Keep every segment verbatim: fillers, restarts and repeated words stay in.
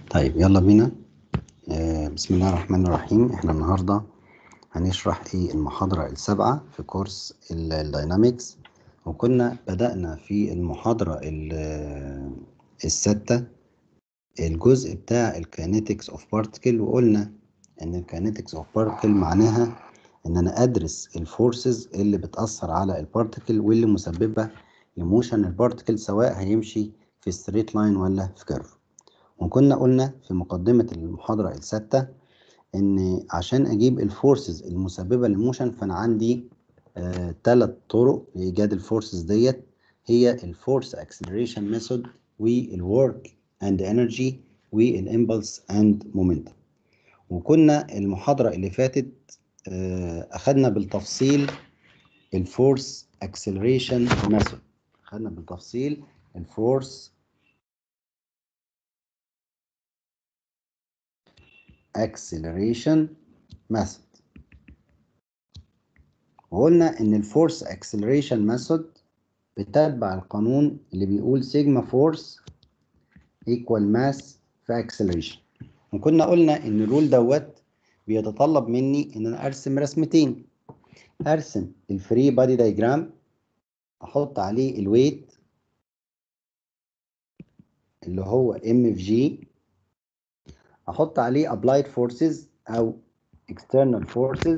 طيب يلا بينا. آه بسم الله الرحمن الرحيم. احنا النهارده هنشرح ايه المحاضرة السابعة في كورس الداينامكس، وكنا بدأنا في المحاضرة الستة الجزء بتاع الكاينيتكس اوف بارتكل، وقلنا ان الكاينيتكس اوف بارتكل معناها ان انا ادرس الفورسز اللي بتأثر على البارتكل واللي مسببة لموشن البارتكل، سواء هيمشي في ستريت لاين ولا في كيرف. وكنا قلنا في مقدمة المحاضرة الستة ان عشان اجيب الفورسز المسببة للموشن فانا عندي ثلاث آه طرق لايجاد الفورسز ديت، هي الفورس اكسلريشن ميثود والورك اند انرجي والامبلس اند مومنتم. وكنا المحاضرة اللي فاتت آه اخدنا بالتفصيل الفورس اكسلريشن ميثود، اخدنا بالتفصيل الفورس acceleration method، وقلنا ان الفورس acceleration method بتتبع القانون اللي بيقول سيجما فورس equal mass في acceleration. وكنا قلنا ان الرول دوت بيتطلب مني ان انا ارسم رسمتين، ارسم الفري بادي دايجرام، احط عليه الويت اللي هو ام في جي، احط عليه applied forces او external forces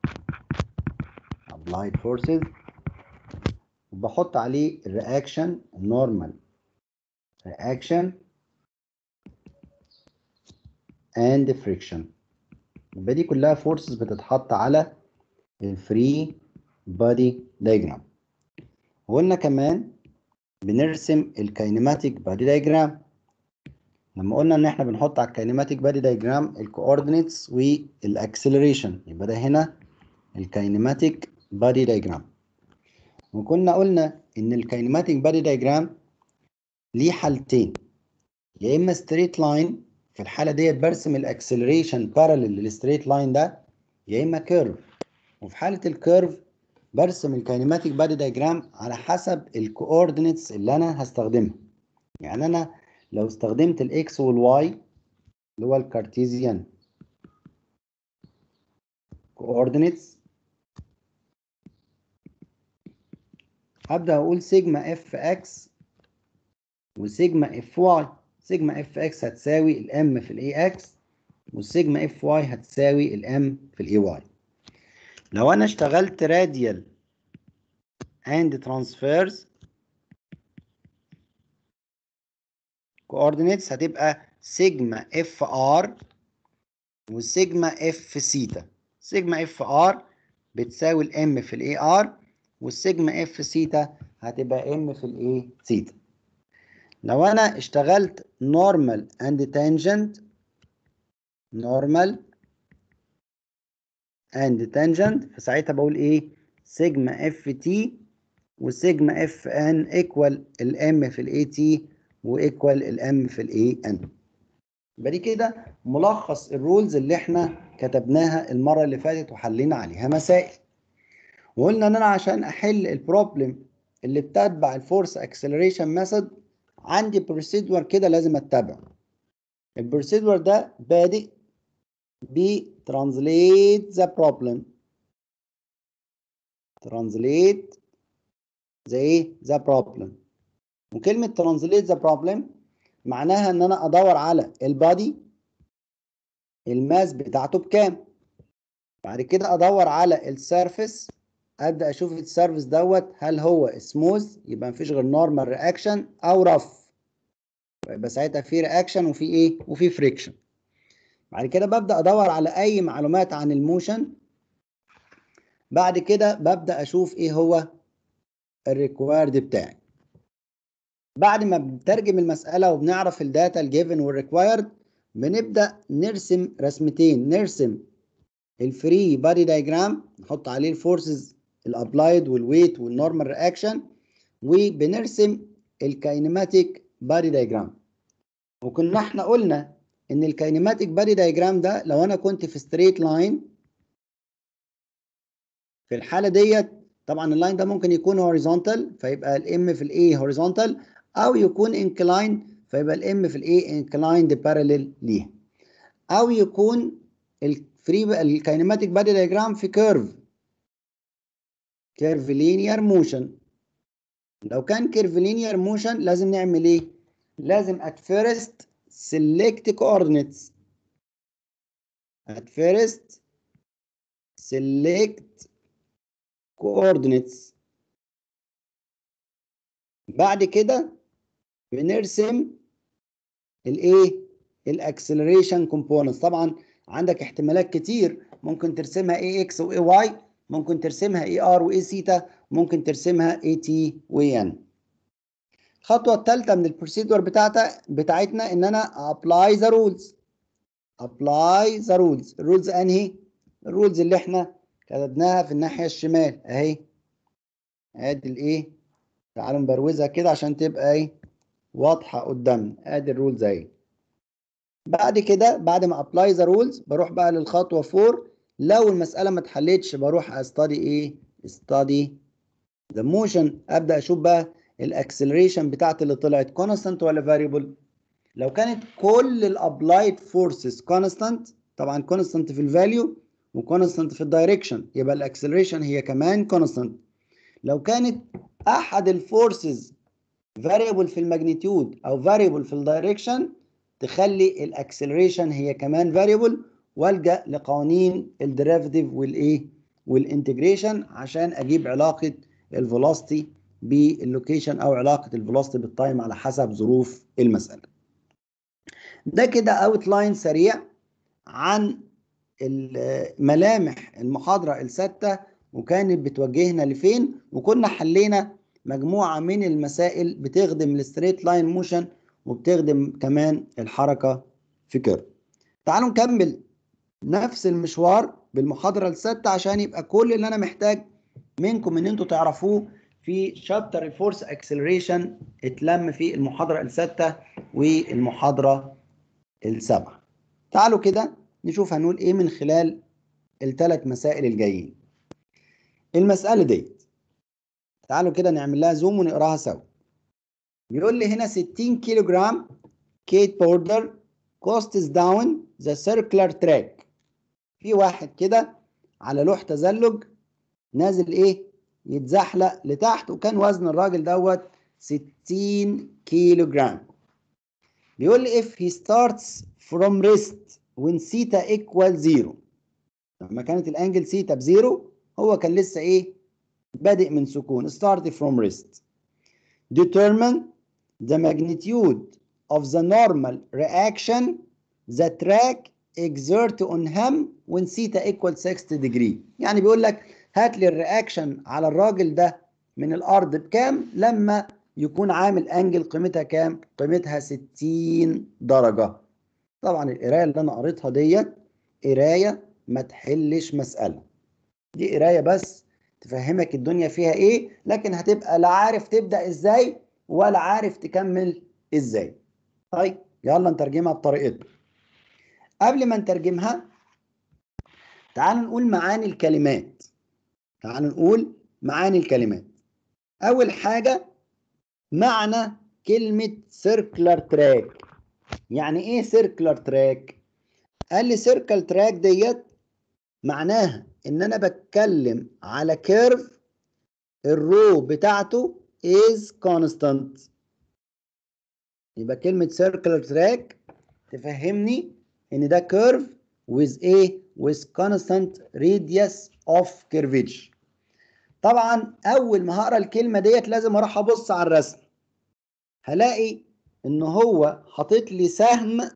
applied forces، وبحط عليه الرياكشن النورمال reaction and friction. يبقى دي كلها فورسز بتتحط على الفري بادي دايجرام. وقلنا كمان بنرسم الكاينماتيك بادي دايجرام. لما قلنا ان احنا بنحط على الكاينماتيك بادي دايجرام الكوردينيتس والاكسلريشن، يبقى ده هنا الكاينماتيك بادي دايجرام. وكنا قلنا ان الكاينماتيك بادي دايجرام ليه حالتين، يا اما ستريت لاين، في الحاله ديت برسم الاكسلريشن بارالل للستريت لاين ده، يا اما كيرف. وفي حاله الكيرف برسم الكاينماتيك بادي دايجرام على حسب الكوردينيتس اللي انا هستخدمها. يعني انا لو استخدمت الاكس والواي اللي هو الكارتيزيان كوردينيتس، هبدا اقول سيجما اف اكس وسيجما اف واي. سيجما اف اكس هتساوي الام في الاي اكس، والسيجما اف واي هتساوي الام في الاي واي. لو انا اشتغلت راديال اند ترانسفيرز كوردينيتس هتبقى سيجما اف ار وسيجما اف سيتا. سيجما اف ار بتساوي الام في الاي ار، والسيجما اف سيتا هتبقى ام في الاي سيتا. لو انا اشتغلت نورمال اند تانجنت نورمال اند تانجنت فساعتها بقول ايه؟ سيجما اف تي وسيجما اف ان ايكوال الام في الاي تي وايكوال الام في الاي ان. يبقى دي كده ملخص الرولز اللي احنا كتبناها المره اللي فاتت وحلينا عليها مسائل. وقلنا ان انا عشان احل البروبلم اللي بتتبع الفورس اكسلريشن ميثود عندي بروسيدور كده لازم اتبعه. البروسيدور ده بادئ ب translate the problem translate the ايه the problem. وكلمه translate the problem معناها ان انا ادور على البادي الماس بتاعته بكام، بعد كده ادور على السيرفيس، ابدا اشوف السيرفيس دوت هل هو سموث يبقى مفيش غير نورمال رياكشن او رف، يبقى ساعتها في رياكشن وفي ايه وفي فريكشن. بعد كده ببدا ادور على اي معلومات عن الموشن، بعد كده ببدا اشوف ايه هو الريكوايرد بتاعي. بعد ما بنترجم المساله وبنعرف الداتا الجيفن والريكوايرد بنبدا نرسم رسمتين، نرسم الفري بادي دايجرام نحط عليه الفورسز الابلايد والويت والنورمال رياكشن، وبنرسم الكاينماتيك بادي دايجرام. وكنا احنا قلنا ان الكاينماتيك بادي دايجرام ده لو انا كنت في ستريت لاين، في الحاله ديت طبعا اللاين ده ممكن يكون هوريزونتال فيبقى الام في الاي هوريزونتال، او يكون انكلاين فيبقى الام في الايه inclined parallel ليها، او يكون الفري الكاينماتيك بادي دايجرام في كيرف كيرف لينير موشن. لو كان كيرف لينير موشن لازم نعمل ايه؟ لازم at first select coordinates at first select coordinates بعد كده بنرسم الايه الاكسلريشن كومبوننتس. طبعا عندك احتمالات كتير، ممكن ترسمها اي اكس واي واي، ممكن ترسمها اي ار واي سيتا، ممكن ترسمها اي تي واي ان. الخطوه الثالثه من البروسيدور بتاعتها بتاعتنا ان انا ابلاي ذا رولز. ابلاي ذا رولز. الرولز انهي؟ الرولز اللي احنا كتبناها في الناحيه الشمال اهي. ادي الايه، تعالوا نبروزها كده عشان تبقى ايه واضحه قدامنا. ادي الرولز اهي. بعد كده بعد ما ابلاي ذا رولز بروح بقى للخطوه أربعة. لو المساله ما اتحلتش بروح استدي ايه؟ استدي ذا موشن. ابدا اشوف بقى الاكسلريشن بتاعتي اللي طلعت كونستانت ولا فاريبل. لو كانت كل الابلايد فورسز كونستانت، طبعا كونستانت في الفاليو وكونستانت في الدايركشن، يبقى الاكسلريشن هي كمان كونستانت. لو كانت احد الفورسز فاريبل في الماجنتيود او فاريبل في الدايركشن، تخلي الاكسلريشن هي كمان فاريبل، والجا لقوانين الديريفيتيف والايه والانتجريشن عشان اجيب علاقه الفيلوسيتي باللوكيشن او علاقه الفيلوسيتي بالتايم على حسب ظروف المساله. ده كده اوتلاين سريع عن ملامح المحاضره السادسه، وكانت بتوجهنا لفين، وكنا حلينا مجموعه من المسائل بتخدم الستريت لاين موشن وبتخدم كمان الحركه في كيرف. تعالوا نكمل نفس المشوار بالمحاضره السادسه عشان يبقى كل اللي انا محتاج منكم ان انتوا تعرفوه في شابتر الفورس اكسلريشن اتلم في المحاضره السادسه والمحاضره السابعه. تعالوا كده نشوف هنقول ايه من خلال الثلاث مسائل الجايين. المساله دي تعالوا كده نعمل لها زوم ونقراها سوا. بيقول لي هنا ستين كيلو جرام كيت بوردر كوستس داون ذا سيركلر تراك. في واحد كده على لوح تزلج نازل ايه يتزحلق لتحت، وكان وزن الراجل دوت ستين كيلو جرام. بيقول لي if he starts from rest when theta equal zero. لما كانت الانجل ثيتا بزيرو هو كان لسه ايه بادئ من سكون start from rest. Determine the magnitude of the normal reaction the track exert on him when theta equal sixty degree. يعني بيقول لك هات لي الرياكشن على الراجل ده من الارض بكام لما يكون عامل انجل قيمتها كام؟ قيمتها ستين درجه. طبعا القرايه اللي انا قريتها ديت قرايه ما تحلش مساله، دي قرايه بس تفهمك الدنيا فيها ايه، لكن هتبقى لا عارف تبدا ازاي ولا عارف تكمل ازاي. طيب يلا نترجمها بطريقتنا. قبل ما نترجمها تعالوا نقول معاني الكلمات. تعالوا نقول معاني الكلمات. اول حاجه معنى كلمه سيركلر تراك. يعني ايه سيركلر تراك؟ قال لي سيركل تراك ديت معناها ان انا بتكلم على كيرف الرو بتاعته is constant. يبقى كلمة circular track تفهمني ان ده curve with a with constant radius of curvature. طبعا اول ما هقرا الكلمة ديت لازم اروح ابص على الرسم، هلاقي ان هو حاطط لي سهم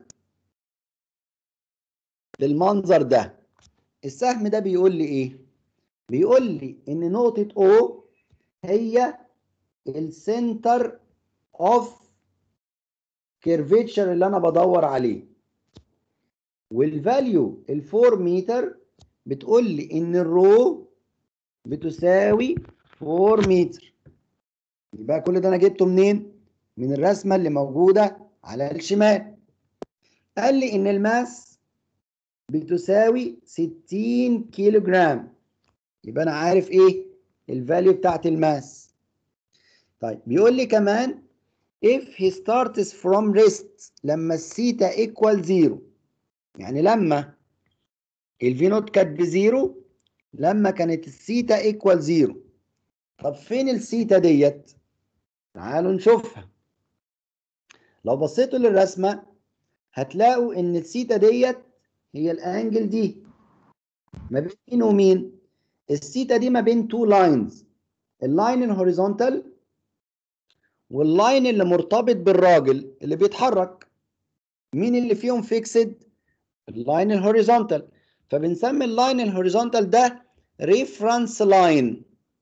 بالمنظر ده. السهم ده بيقول لي ايه؟ بيقول لي ان نقطة O هي السنتر اوف كيرفيتشر اللي انا بدور عليه، والفاليو الفور متر بتقول لي ان الرو بتساوي فور متر. يبقى كل ده انا جبته منين؟ من الرسمه اللي موجوده على الشمال. قال لي ان الماس بتساوي ستين كيلو جرام، يبقى انا عارف ايه الفاليو بتاعت الماس. طيب بيقول لي كمان if he starts from rest لما الثيتا equal زيرو، يعني لما الفي نوت كانت بزيرو، لما كانت الثيتا equal زيرو. طب فين الثيتا ديت؟ تعالوا نشوفها. لو بصيتوا للرسمة هتلاقوا ان الثيتا ديت هي الانجل دي ما بين مين ومين؟ الثيتا دي ما بين تو لاينز، اللاين الهوريزونتال واللاين اللي مرتبط بالراجل اللي بيتحرك. مين اللي فيهم فيكسد؟ اللاين الهوريزونتال، فبنسمي اللاين الهوريزونتال ده ريفرنس لاين،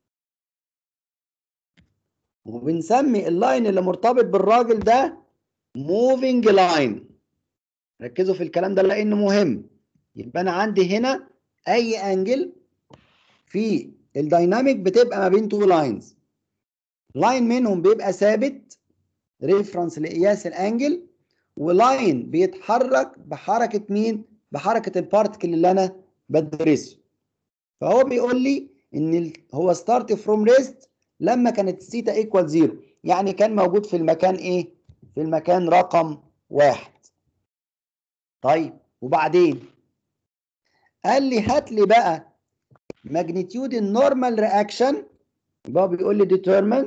وبنسمي اللاين اللي مرتبط بالراجل ده موفينج لاين. ركزوا في الكلام ده لانه مهم. يبقى انا عندي هنا اي انجل في الدايناميك بتبقى ما بين تو لاينز، لاين منهم بيبقى ثابت ريفرنس لقياس الانجل، ولاين بيتحرك بحركه مين؟ بحركه البارتكل اللي انا بدرسه. فهو بيقول لي ان هو ستارت فروم ريست لما كانت الثيتا ايكوال زيرو، يعني كان موجود في المكان ايه؟ في المكان رقم واحد. طيب وبعدين قال لي هات لي بقى ماجنتيود النورمال رياكشن. يبقى بيقول لي determine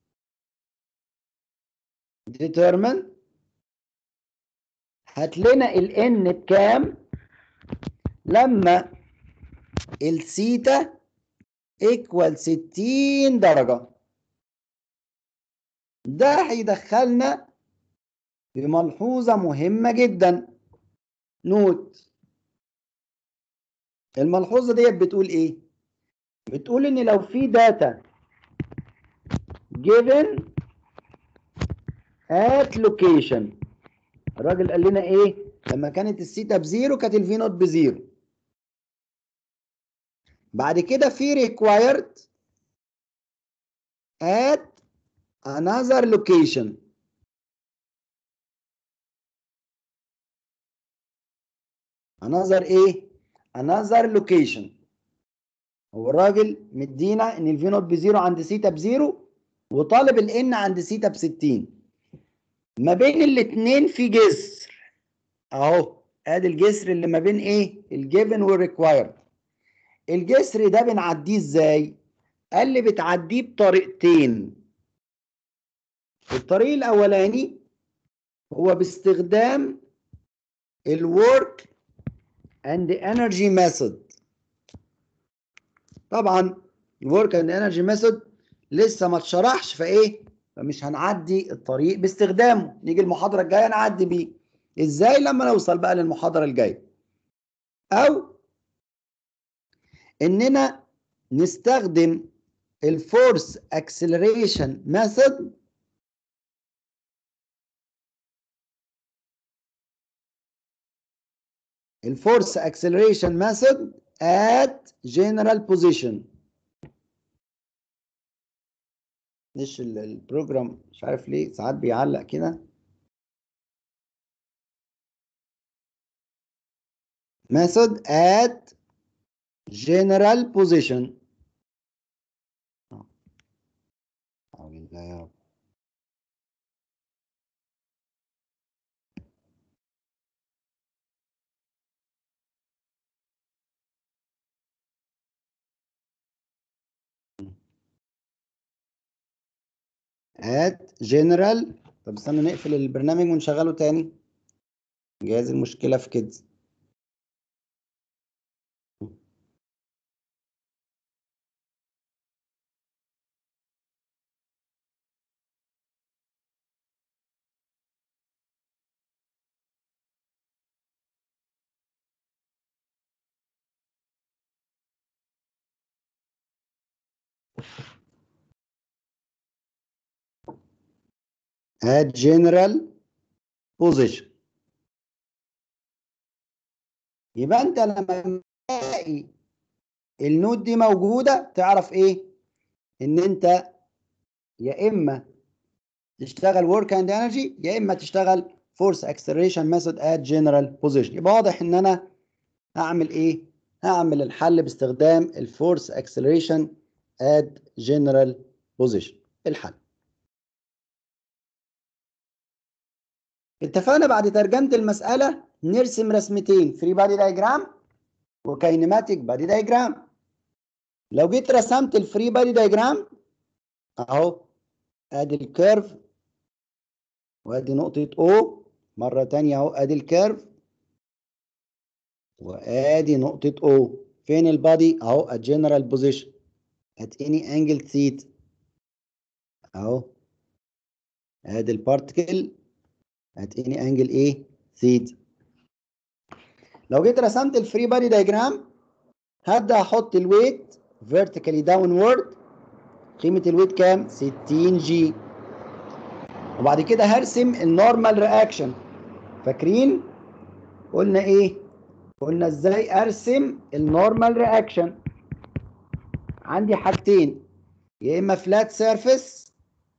determine هات لنا ال n بكام لما الثيتا ايكوال ستين درجة. ده هيدخلنا في ملحوظة مهمة جدا. نوت الملحوظة ديت بتقول ايه؟ بتقول ان لو في داتا given at location، الراجل قال لنا ايه؟ لما كانت الثيتا بزيرو كانت الفي نوت بزيرو. بعد كده في required at another location. another ايه؟ another location. هو الراجل مدينا ان الفي نوت بزيرو عند ثيتا بزيرو، وطالب الان عند ثيتا ب ستين. ما بين الاثنين في جسر اهو، ادي الجسر اللي ما بين ايه؟ الجيفن والريكوايرد. الجسر ده بنعديه ازاي؟ قال لي بتعديه بطريقتين. الطريق الاولاني هو باستخدام الورك اند انرجي ميثود. طبعا الورك اند انرجي ميثود لسه ما اتشرحش، فايه فمش هنعدي الطريق باستخدامه، نيجي المحاضره الجايه نعدي بيه. ازاي لما نوصل بقى للمحاضره الجايه؟ او اننا نستخدم الفورس اكسلريشن ميثود الفورس اكسلريشن ميثود at general position. مش البروجرام مش عارف ليه ساعات بيعلق كده. method at general position. at general. طب استنى نقفل البرنامج ونشغله تاني، جايز المشكلة في كده. at general position. يبقى انت لما تلاقي النوت دي موجودة تعرف ايه؟ ان انت يا اما تشتغل work and energy يا اما تشتغل force acceleration method at general position. يبقى واضح ان انا هعمل ايه؟ هعمل الحل باستخدام الفورس acceleration at general position. الحل اتفقنا بعد ترجمة المسألة نرسم رسمتين، فري بادي دايجرام وكاينماتيك بادي دايجرام. لو جيت رسمت الفري بادي دايجرام اهو، ادي الكيرف وادي نقطة O، مرة تانية اهو ادي الكيرف وادي نقطة O. فين البادي؟ اهو at general position at any angle theta اهو، ادي البارتكل at any angle ايه؟ theta. لو جيت رسمت الفري بادي دايجرام هبدأ احط الويت vertically downward، قيمة الويت كام؟ ستين جي. وبعد كده هرسم النورمال رياكشن. فاكرين قلنا ايه؟ قلنا ازاي ارسم النورمال رياكشن. عندي حاجتين، يا اما فلات سيرفيس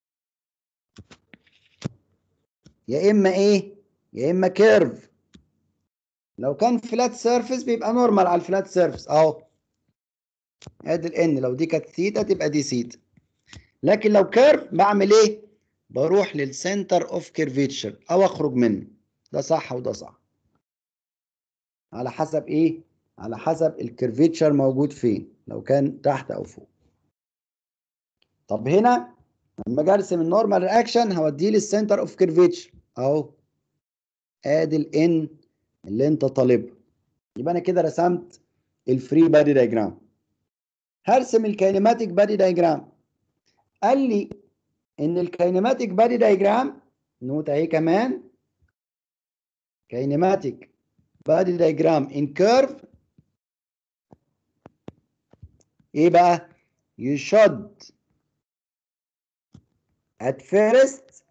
يا اما ايه؟ يا اما كيرف. لو كان فلات سيرفيس بيبقى نورمال على الفلات سيرفيس اهو، ادي الان، لو دي كانت ثيتا تبقى دي ثيتا. لكن لو كيرف بعمل ايه؟ بروح للسنتر اوف كيرفيتشر او اخرج منه. ده صح وده صح، على حسب ايه؟ على حسب الكيرفيتشر موجود فين، لو كان تحت او فوق. طب هنا لما اجي ارسم النورمال رياكشن هوديه للسنتر اوف كيرفيتشر اهو، ادي الان اللي انت طالبها. يبقى انا كده رسمت الفري بادي دايجرام. هرسم الكاينماتيك بادي دايجرام. قال لي ان الكاينماتيك بادي دايجرام، نوت اهي كمان، كاينماتيك بادي دايجرام ان كيرف ايه بقى؟ you should at first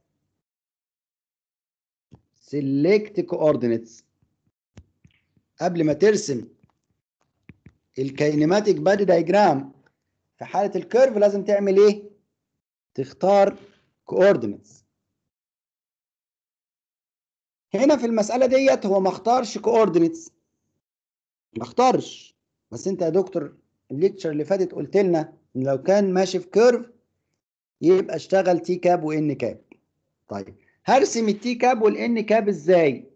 select coordinates. قبل ما ترسم الكاينماتيك بادي دايجرام في حالة الكيرف لازم تعمل ايه؟ تختار coordinates. هنا في المسألة ديت هو ما اختارش coordinates، ما اختارش. بس انت يا دكتور الليكتشر اللي فاتت قلت لنا ان لو كان ماشي في كيرف يبقى اشتغل تي كاب وان كاب. طيب هرسم التي كاب والان كاب ازاي؟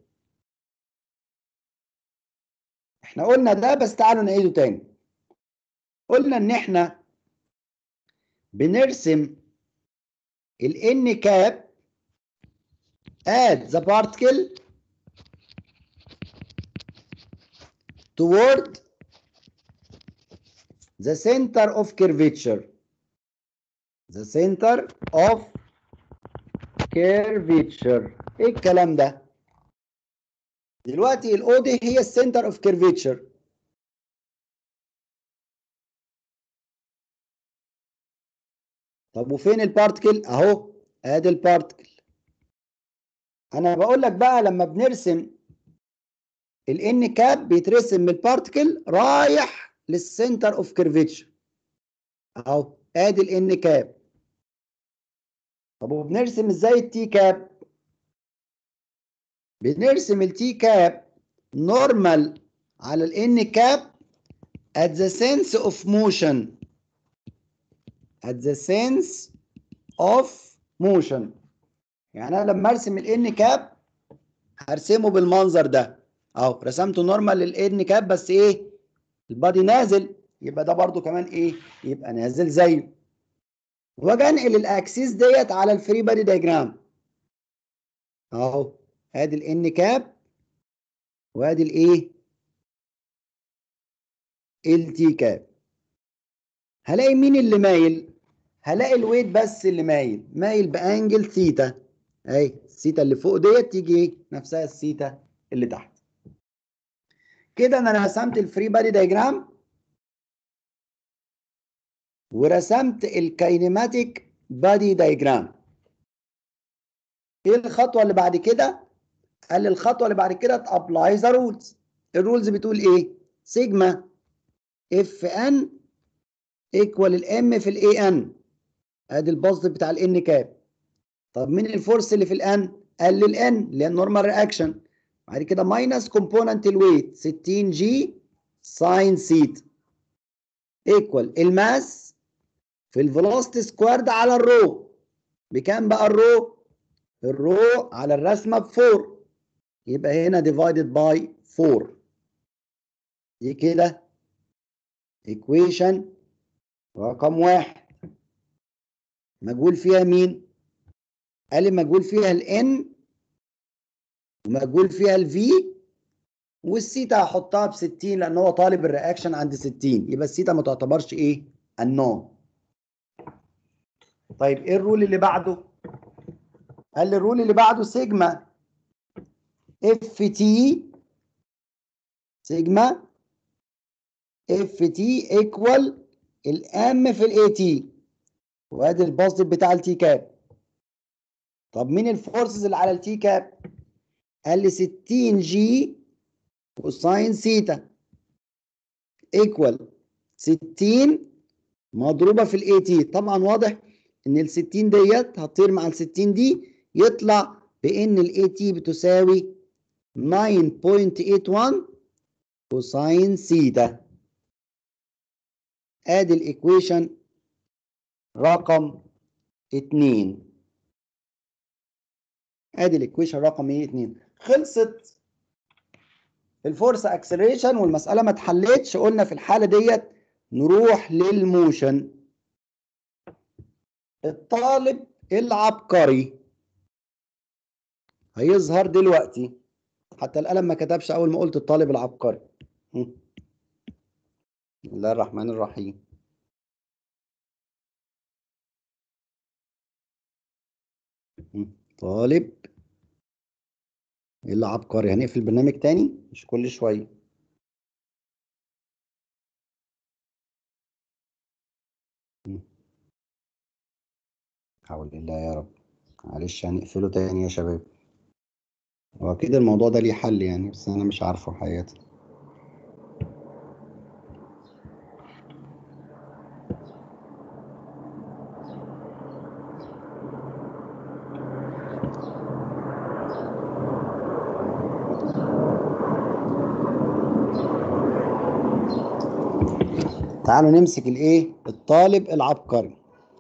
احنا قلنا ده بس تعالوا نعيده تاني. قلنا ان احنا بنرسم الان كاب at the particle toward the center of curvature. the center of curvature. ايه الكلام ده؟ دلوقتي الاو دي هي السنتر اوف كيرفيتشر. طب وفين البارتكل؟ اهو ادي البارتكل. انا بقول لك بقى لما بنرسم الان كاب بيترسم من البارتكل رايح للسنتر اوف كيرفيتشر اهو، ادي الان كاب. طب وبنرسم ازاي التي كاب؟ بنرسم التي كاب نورمال على الان كاب at the sense of motion. at the sense of motion. يعني انا لما ارسم الان كاب هرسمه بالمنظر ده اهو، رسمته نورمال للان كاب بس ايه؟ البادي نازل، يبقى ده برضو كمان ايه؟ يبقى نازل زيه. واجي انقل الاكسيس ديت على الفري بادي دايجرام اهو، ادي الان كاب وادي الايه؟ التي كاب. هلاقي مين اللي مايل؟ هلاقي الويت بس اللي مايل، مايل بانجل ثيتا اهي، الثيتا اللي فوق ديت تيجي ايه؟ نفسها الثيتا اللي تحت. كده انا رسمت الفري بادي دايجرام ورسمت الكاينماتيك بادي دايجرام. ايه الخطوه اللي بعد كده؟ قال لي الخطوه اللي بعد كده تابلاي ذا رولز. الرولز بتقول ايه؟ سيجما اف ان ايكوال الام في الاي ان، ادي البوزيتيف بتاع الان كاب. طب مين الفورس اللي في الان؟ قال لي الان اللي هي النورمال رياكشن. بعد كده ماينس كومبوننت الويت ستين جي ساين سيتا ايكوال الماس في الفيلوسيتي سكوارد على الرو. بكام بقى الرو؟ الرو على الرسمه ب أربعة، يبقى هنا divided by أربعة. دي كده equation رقم واحد. مجهول فيها مين؟ قال لي مجهول فيها ال N ومجهول فيها ال V، والسيتا هحطها ب ستين لان هو طالب الرياكشن عند ستين، يبقى السيتا ما تعتبرش ايه؟ unknown. طيب ايه الرول اللي بعده؟ قال لي الرول اللي بعده سيجما اف تي، سيجما اف تي ايكوال الام في الاي تي، وادي البوزيتيف بتاع التي كاب. طب مين الفورسز اللي على التي كاب؟ قال لي ستين جي كوساين سيتا ايكوال ستين مضروبه في الاي تي. طبعا واضح ان ال ستين ديت هتطير مع ال ستين دي، يطلع بان الاي تي بتساوي تسعة فاصلة ثمانية واحد كوساين سيتا. ادي الايكويشن رقم اتنين. ادي الايكويشن رقم ايه؟ اتنين. خلصت الفورس اكسلريشن والمساله ما اتحلتش. قلنا في الحاله ديت نروح للموشن. الطالب العبقري هيظهر دلوقتي، حتى القلم ما كتبش اول ما قلت الطالب العبقري. بسم الله الرحمن الرحيم. طالب العبقري. هنقفل البرنامج تاني مش كل شويه. حول الله يا رب. معلش هنقفله تاني يا شباب. هو كده الموضوع ده ليه حل يعني، بس انا مش عارفه حقيقة. تعالوا نمسك الايه؟ الطالب العبقري.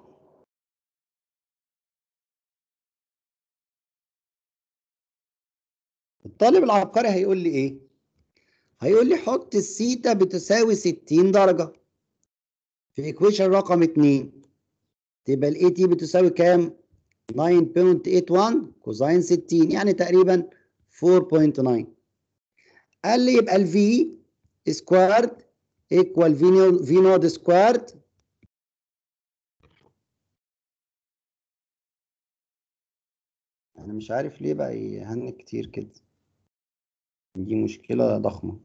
الطالب العبقري هيقول لي ايه؟ هيقول لي حط السيتا بتساوي ستين درجة في ايكويشن رقم اتنين، تبقى الاي تي بتساوي كام؟ تسعة فاصلة ثمانية واحد كوزين ستين، يعني تقريبا أربعة فاصلة تسعة. قال لي يبقى الفي سكوارد ايكوال في نود سكوارد انا مش عارف ليه بقى يهنج كتير كده، دي مشكلة ضخمة.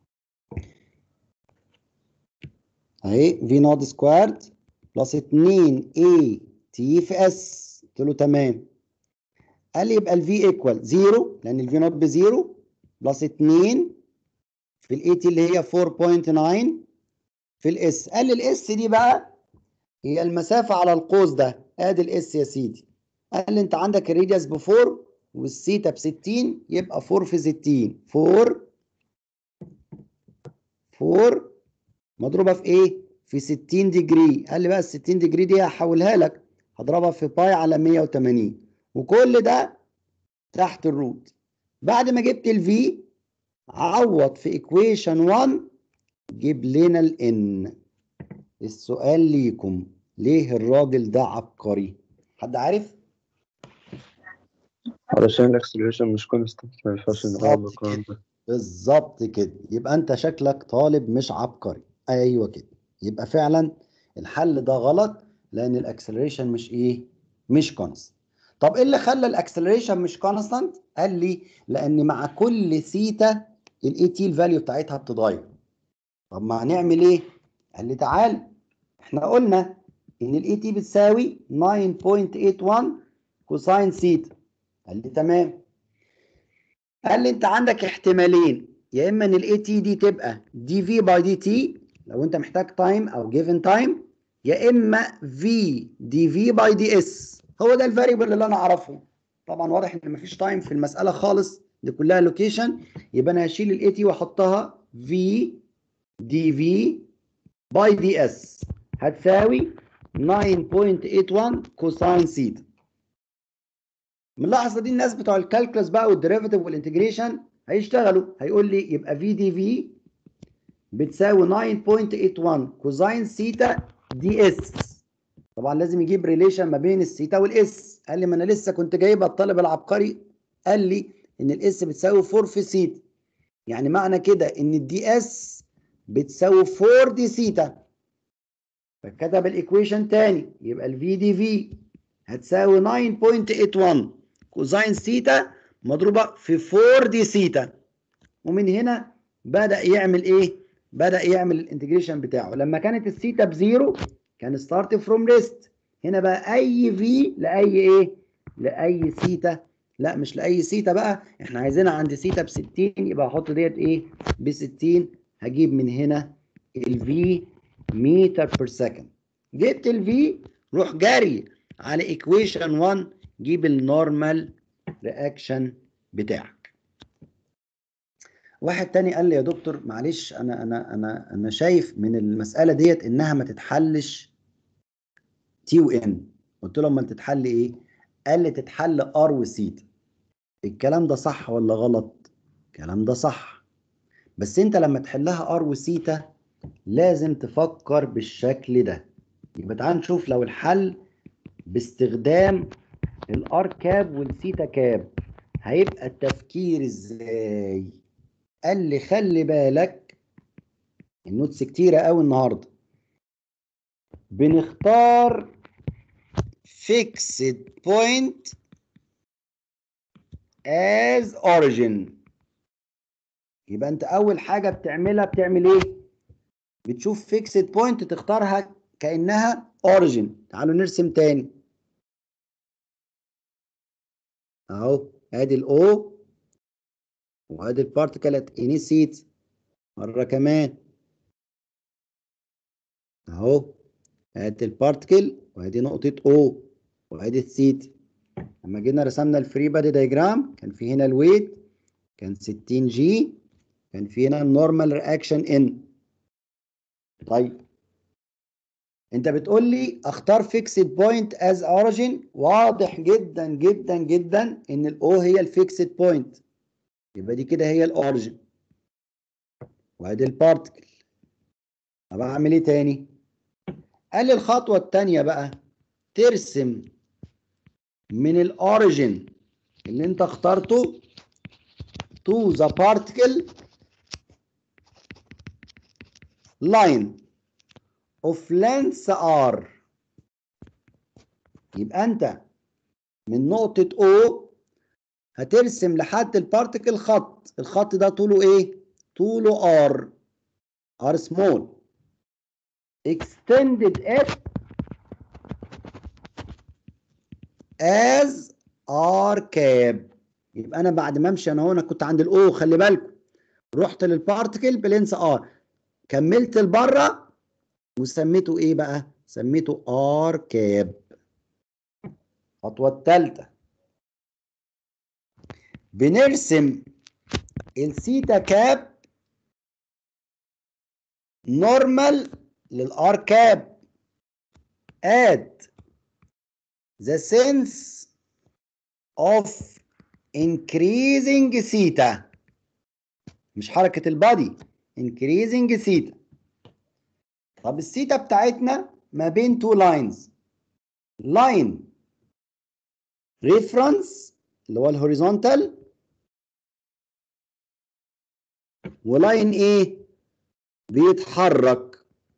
اهي في نود سكوارد بلس اتنين اي تي في اس، قلت له تمام. قال لي يبقى الفي ايكوال زيرو لان الفي نوت بزيرو، بلس اتنين في الاي تي اللي هي أربعة فاصلة تسعة في الاس. قال لي الاس دي بقى هي المسافة على القوس ده، ادي الاس يا سيدي. قال لي انت عندك الراديوس ب أربعة والثيتا ب ستين، يبقى أربعة في ستين، أربعة أربعة مضروبة في ايه؟ في ستين ديجري. قال لي بقى ال ستين ديجري دي هحولها لك، هضربها في باي على مية وتمانين، وكل ده تحت الروت. بعد ما جبت الفي عوض في ايكويشن واحد، جيب لنا الان. السؤال ليكم، ليه الراجل ده عبقري؟ حد عارف؟ علشان الاكسلريشن مش كونستنت، ما ينفعش نعوض بالظبط الكلام كده، ده. بالظبط كده. يبقى انت شكلك طالب مش عبقري. ايوه كده. يبقى فعلا الحل ده غلط، لان الاكسلريشن مش ايه؟ مش كونستنت. طب ايه اللي خلى الاكسلريشن مش كونستنت؟ قال لي لان مع كل ثيتا الاي تي الفاليو بتاعتها بتتغير. طب ما هنعمل ايه؟ قال لي تعال، احنا قلنا ان الاي تي بتساوي تسعة فاصلة ثمانية واحد كوساين ثيتا. قال لي تمام. قال لي انت عندك احتمالين، يا اما ان الاي تي دي تبقى دي في باي دي تي لو انت محتاج تايم او جيفن تايم، يا اما في دي في باي دي اس. هو ده الفاريبل اللي انا اعرفه. طبعا واضح ان مفيش تايم في المساله خالص، دي كلها لوكيشن. يبقى انا هشيل الاي تي واحطها في دي في باي دي اس هتساوي تسعة فاصلة ثمانية واحد كوساين سيتا. من اللحظه دي الناس بتوع الكالكولس بقى والديريفيتيف والانتجريشن هيشتغلوا، هيقول لي يبقى في دي في بتساوي تسعة فاصلة ثمانية واحد كوزين سيتا دي اس. طبعا لازم يجيب ريليشن ما بين السيتا والاس. قال لي ما انا لسه كنت جايبها الطالب العبقري قال لي ان الاس بتساوي أربعة في سيتا، يعني معنى كده ان الدي اس بتساوي أربعة دي سيتا. فكتب الايكويشن تاني، يبقى الفي دي في هتساوي تسعة فاصلة ثمانية واحد كوزين سيتا مضروبه في أربعة دي سيتا. ومن هنا بدأ يعمل ايه؟ بدأ يعمل الانتجريشن بتاعه. لما كانت السيتا بزيرو كان ستارت فروم ريست. هنا بقى اي في لاي ايه؟ لاي سيتا. لا مش لاي سيتا بقى، احنا عايزينها عند سيتا ب ستين، يبقى احط ديت ايه؟ ب ستين. هجيب من هنا الفي متر بير سكند. جبت الفي، روح جاري على ايكويشن واحد، جيب النورمال رياكشن بتاعك. واحد تاني قال لي يا دكتور معلش انا انا انا انا شايف من المساله ديت انها ما تتحلش تي وان. قلت له امال تتحل ايه؟ قال لي تتحل ار وسيتا. الكلام ده صح ولا غلط؟ الكلام ده صح، بس انت لما تحلها ار وسيتا لازم تفكر بالشكل ده. يبقى تعال نشوف لو الحل باستخدام الار كاب والسيتا كاب هيبقى التفكير ازاي. قال لي خلي بالك النوتس كتيرة قوي النهاردة. بنختار fixed point as origin. يبقى انت اول حاجة بتعملها بتعمل ايه؟ بتشوف fixed point تختارها كأنها origin. تعالوا نرسم تاني اهو. ادي الاو وادي البارتيكل ات اني سيت. مرة كمان اهو. ادي البارتيكل وادي نقطة او وادي السيت. لما جينا رسمنا الفري بادي دايجرام كان في هنا الويت كان ستين جي، كان في هنا النورمال رياكشن ان. طيب انت بتقول لي اختار فيكسد بوينت از اوريجين. واضح جدا جدا جدا ان الاو هي الفيكسد بوينت، يبقى دي كده هي الاوريجين وادي البارتكل. طب اعمل ايه تاني؟ قال لي الخطوه الثانيه بقى ترسم من الاوريجين اللي انت اخترته to the particle line of length r. يبقى انت من نقطة O هترسم لحد البارتيكل خط. الخط ده طوله ايه؟ طوله R. R small. extended it as R cap. يبقى انا بعد ما امشي انا هنا كنت عند الاو، خلي بالكم، رحت للبارتيكل بلينس R، كملت لبره وسميته ايه بقى؟ سميته R cap. الخطوة الثالثة بنرسم الثيتا كاب نورمال للار كاب at the sense of increasing theta. مش حركة البادي، increasing theta. طب الثيتا بتاعتنا ما بين two lines. line reference اللي هو الهوريزونتال، ولاين ايه؟ بيتحرك.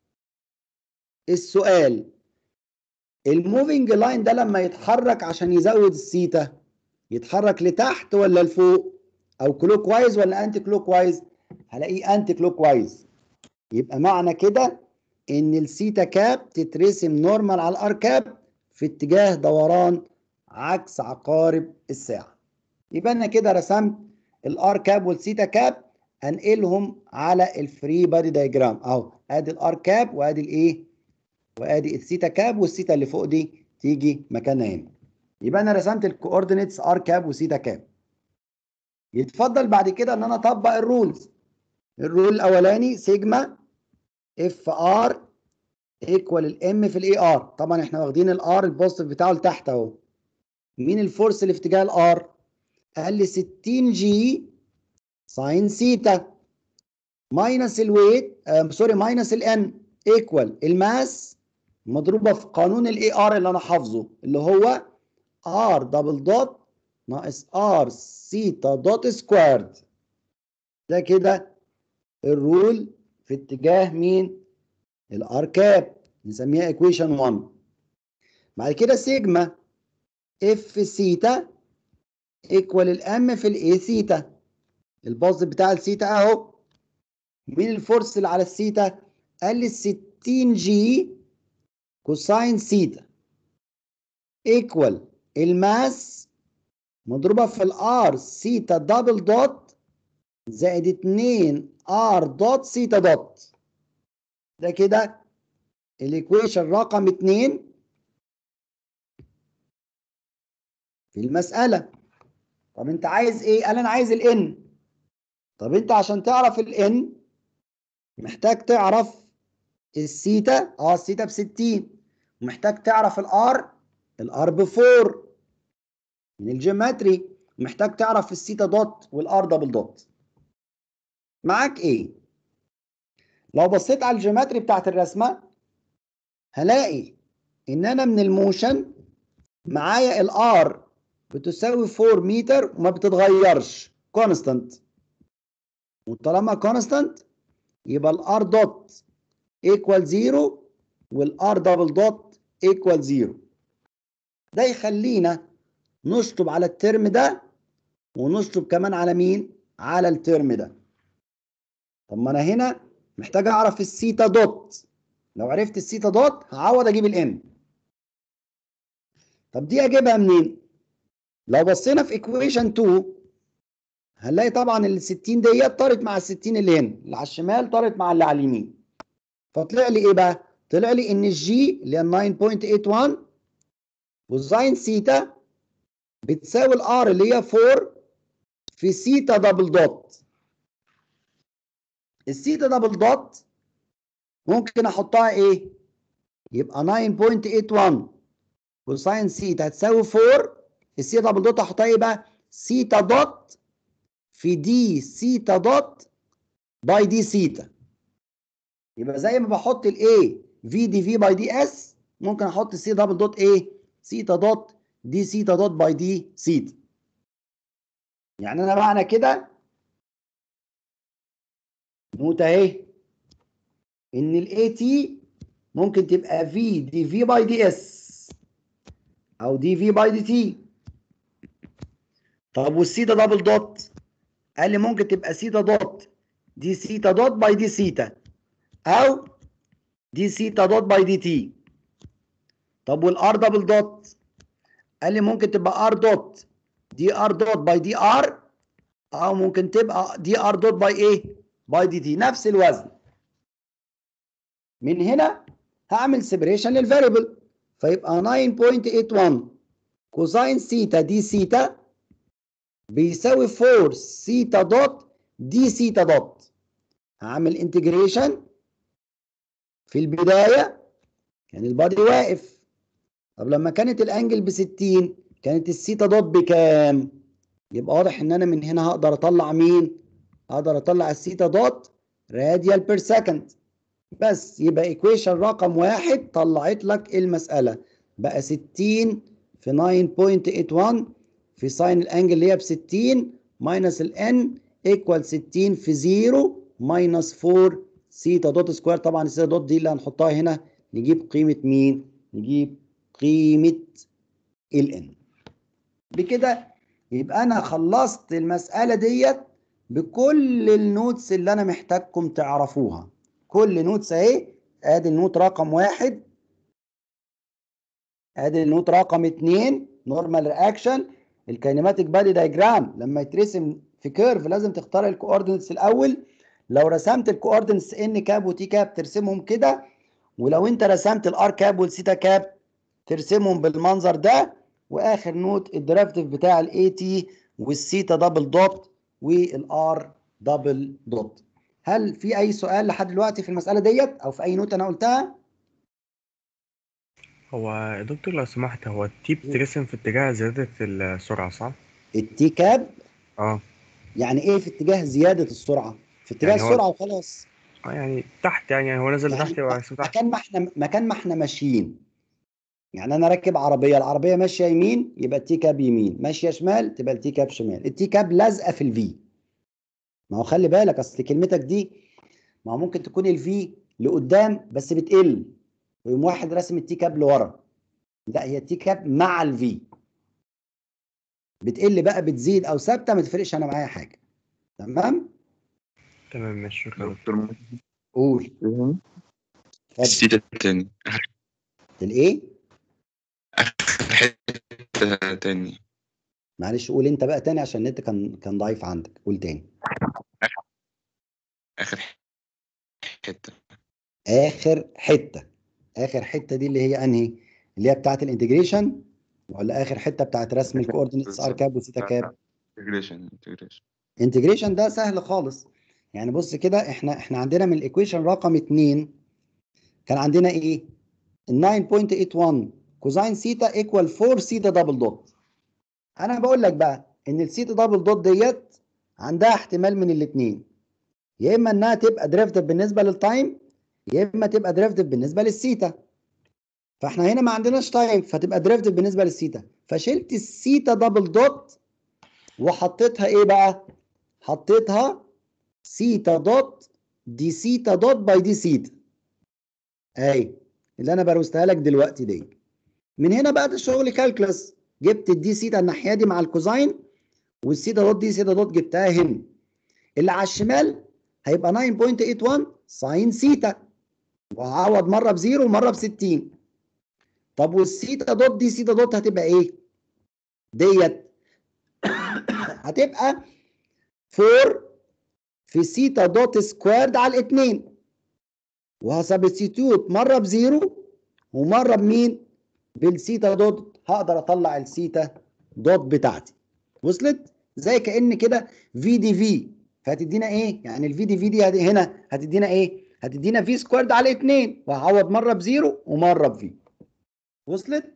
السؤال الموفينج لاين ده لما يتحرك عشان يزود الثيتا يتحرك لتحت ولا لفوق؟ او كلوك وايز ولا انتي كلوك وايز؟ هلاقيه انتي كلوك وايز. يبقى معنى كده ان الثيتا كاب تترسم نورمال على الار كاب في اتجاه دوران عكس عقارب الساعه. يبقى انا كده رسمت الار كاب والثيتا كاب، انقلهم على الفري بادي دايجرام اهو. ادي الار كاب وادي الايه؟ وادي الثيتا كاب، والثيتا اللي فوق دي تيجي مكانها هنا. يبقى انا رسمت الكوردينيتس ار كاب وثيتا كاب. يتفضل بعد كده ان انا اطبق الرولز. الرول الاولاني سيجما اف ار ايكوال الام في الاي ار. طبعا احنا واخدين الار البوزيتيف بتاعه لتحت اهو. مين الفورس اللي في اتجاه الار؟ قال لي ستين جي ساين ثيتا ماينس الويت آه سوري ماينس الان ايكوال الماس مضروبه في قانون الاي ار اللي انا حافظه اللي هو ار دبل دوت ناقص ار ثيتا دوت سكويرد. ده كده الرول في اتجاه مين؟ الار كاب، نسميها ايكويشن واحد. بعد كده سيجما اف ثيتا ايكوال الام في الاي ثيتا. البوزيتيف بتاع الثيتا اهو. مين الفورس اللي على الثيتا؟ قال لي ستين جي كوساين ثيتا ايكوال الماس مضروبه في الار ثيتا دبل دوت زائد اتنين ار دوت ثيتا دوت. ده كده الايكويشن رقم اتنين في المسألة. طب انت عايز ايه؟ قال انا عايز الان. طب انت عشان تعرف الان محتاج تعرف الثيتا، اه الثيتا ب ستين، ومحتاج تعرف الار، الار ب أربعة من الجيومتري، محتاج تعرف الثيتا دوت والار دبل دوت. معاك ايه؟ لو بصيت على الجيومتري بتاعت الرسمه هلاقي ان انا من الموشن معايا الار بتساوي أربعة متر وما بتتغيرش كونستانت، وطالما كونستانت يبقى الار دوت ايكوال زيرو والار دبل دوت ايكوال زيرو. ده يخلينا نشطب على الترم ده ونشطب كمان على مين؟ على الترم ده. طب ما انا هنا محتاج اعرف الثيتا دوت. لو عرفت الثيتا دوت هعوض اجيب الان. طب دي اجيبها منين؟ لو بصينا في ايكويشن اتنين هنلاقي طبعا ال ستين ديت طارت مع ال ستين اللي هنا، اللي على الشمال طارت مع اللي على اليمين. فطلع لي ايه بقى؟ طلع لي ان الجي اللي هي تسعة فاصلة ثمانية واحد والساين ثيتا بتساوي الار اللي هي أربعة في ثيتا دبل دوت. الثيتا دبل دوت ممكن احطها ايه؟ يبقى تسعة فاصلة ثمانية واحد كوساين ثيتا هتساوي أربعة. الثيتا دبل دوت احطها ايه بقى؟ ثيتا دوت في دي ثيتا دوت باي دي ثيتا. يبقى زي ما بحط الاي في دي في باي دي اس ممكن احط السي دبل دوت ايه؟ ثيتا دوت دي ثيتا دوت باي دي ثيتا. يعني انا معنى كده نوت اهي ان الاي تي ممكن تبقى في دي في باي دي اس او دي في باي دي تي. طب والثيتا دبل دوت قال لي ممكن تبقى ثيتا دوت دي ثيتا دوت باي دي ثيتا او دي ثيتا دوت باي دي تي. طب والار دبل دوت قال لي ممكن تبقى ار دوت دي ار دوت باي دي ار او ممكن تبقى دي ار دوت باي ايه؟ باي دي تي، نفس الوزن. من هنا هعمل سيبريشن للفاريبل فيبقى تسعة فاصلة ثمانية واحد كوساين ثيتا دي ثيتا بيساوي أربعة ثيتا دوت دي ثيتا دوت. هعمل انتجريشن. في البدايه كان البادي واقف. طب لما كانت الانجل ب ستين كانت الثيتا دوت بكام؟ يبقى واضح ان انا من هنا هقدر اطلع مين؟ اقدر اطلع الثيتا دوت راديال بير سكند. بس يبقى ايكويشن رقم واحد طلعت لك المساله بقى ستين في تسعة فاصلة ثمانية واحد في ساين الانجل اللي هي ب ستين ماينس الان ايكوال ستين في صفر ماينس أربعة ثيتا دوت سكوير. طبعا الثيتا دوت دي اللي هنحطها هنا نجيب قيمه مين؟ نجيب قيمه الان. بكده يبقى انا خلصت المساله ديت بكل النوتس اللي انا محتاجكم تعرفوها. كل نوتس اهي. ادي النوت رقم واحد، ادي النوت رقم اتنين نورمال رياكشن. الكاينماتيك بادي دايجرام لما يترسم في كيرف لازم تختار الكوردينتس الاول. لو رسمت الكوردينتس ان كاب وتي كاب ترسمهم كده، ولو انت رسمت الار كاب والثيتا كاب ترسمهم بالمنظر ده. واخر نوت الديريفيتيف بتاع الاي تي والثيتا دبل دوت والار دبل دوت. هل في اي سؤال لحد دلوقتي في المساله ديت او في اي نوت انا قلتها؟ هو يا دكتور لو سمحت، هو التي بترسم في اتجاه زيادة السرعة صح؟ التي كاب اه يعني ايه في اتجاه زياده السرعه؟ في اتجاه يعني هو السرعه وخلاص. اه يعني تحت، يعني, يعني هو نازل يعني لتحت يبقى اسمه تحت. مكان ما احنا مكان ما احنا ماشيين، يعني انا راكب عربيه، العربيه ماشيه يمين يبقى التي كاب يمين، ماشيه شمال تبقى التي كاب شمال، التي كاب لازقه في الفي. ما هو خلي بالك اصل كلمتك دي، ما هو ممكن تكون الفي لقدام بس بتقل، ويقوم واحد راسم التي كاب لورا. لا، هي التي كاب مع الفي، بتقل بقى بتزيد او ثابته ما تفرقش انا معايا حاجه. تمام. تمام ماشي، شكرا يا دكتور. دكتور ممكن قول. تفهم؟ اتفضل. السيتا تاني، الايه؟ آخر حتة تاني. معلش قول انت بقى تاني عشان النت كان كان ضعيف عندك، قول تاني. آخر حتة. اخر حته. اخر حته دي اللي هي انهي؟ اللي هي بتاعه الانتجريشن ولا اخر حته بتاعه رسم الكوردينيتس ار كاب وثيتا كاب؟ انتجريشن انتجريشن انتجريشن ده سهل خالص. يعني بص كده، احنا احنا عندنا من الايكويشن رقم اتنين كان عندنا ايه؟ ال تسعة فاصلة ثمانية وثمانين كوزين سيتا ايكوال أربعة سيتا دبل دوت. انا بقول لك بقى ان السيتا دبل دوت ديت عندها احتمال من الاثنين، يا اما انها تبقى ديريفيتيف بالنسبه للتايم، يا اما تبقى ديريفيتيف بالنسبه للسيتا. فاحنا هنا ما عندناش تايم فتبقى ديريفيتيف بالنسبه للسيتا، فشلت السيتا دبل دوت وحطيتها ايه بقى؟ حطيتها سيتا دوت دي سيتا دوت باي دي سيتا، اهي اللي انا بروستها لك دلوقتي دي. من هنا بقى ده شغل كالكولس، جبت الدي سيتا الناحيه دي مع الكوزاين، والسيتا دوت دي سيتا دوت جبتها هنا. اللي على الشمال هيبقى تسعة فاصلة ثمانية وثمانين ساين سيتا، وهعوض مره بزيرو ومره ب ستين. طب والسيتا دوت دي سيتا دوت هتبقى ايه؟ ديت هتبقى أربعة في سيتا دوت سكويرد على الاثنين، وهسبستيتيوت مره بزيرو ومره بمين؟ بالسيتا دوت. هقدر اطلع السيتا دوت بتاعتي. وصلت؟ زي كأن كده في دي في، فهتدينا ايه؟ يعني الفي دي في دي هنا هتدينا ايه؟ هتدينا في سكويرد على اتنين، وهعوض مره بزيرو ومره بفي. وصلت؟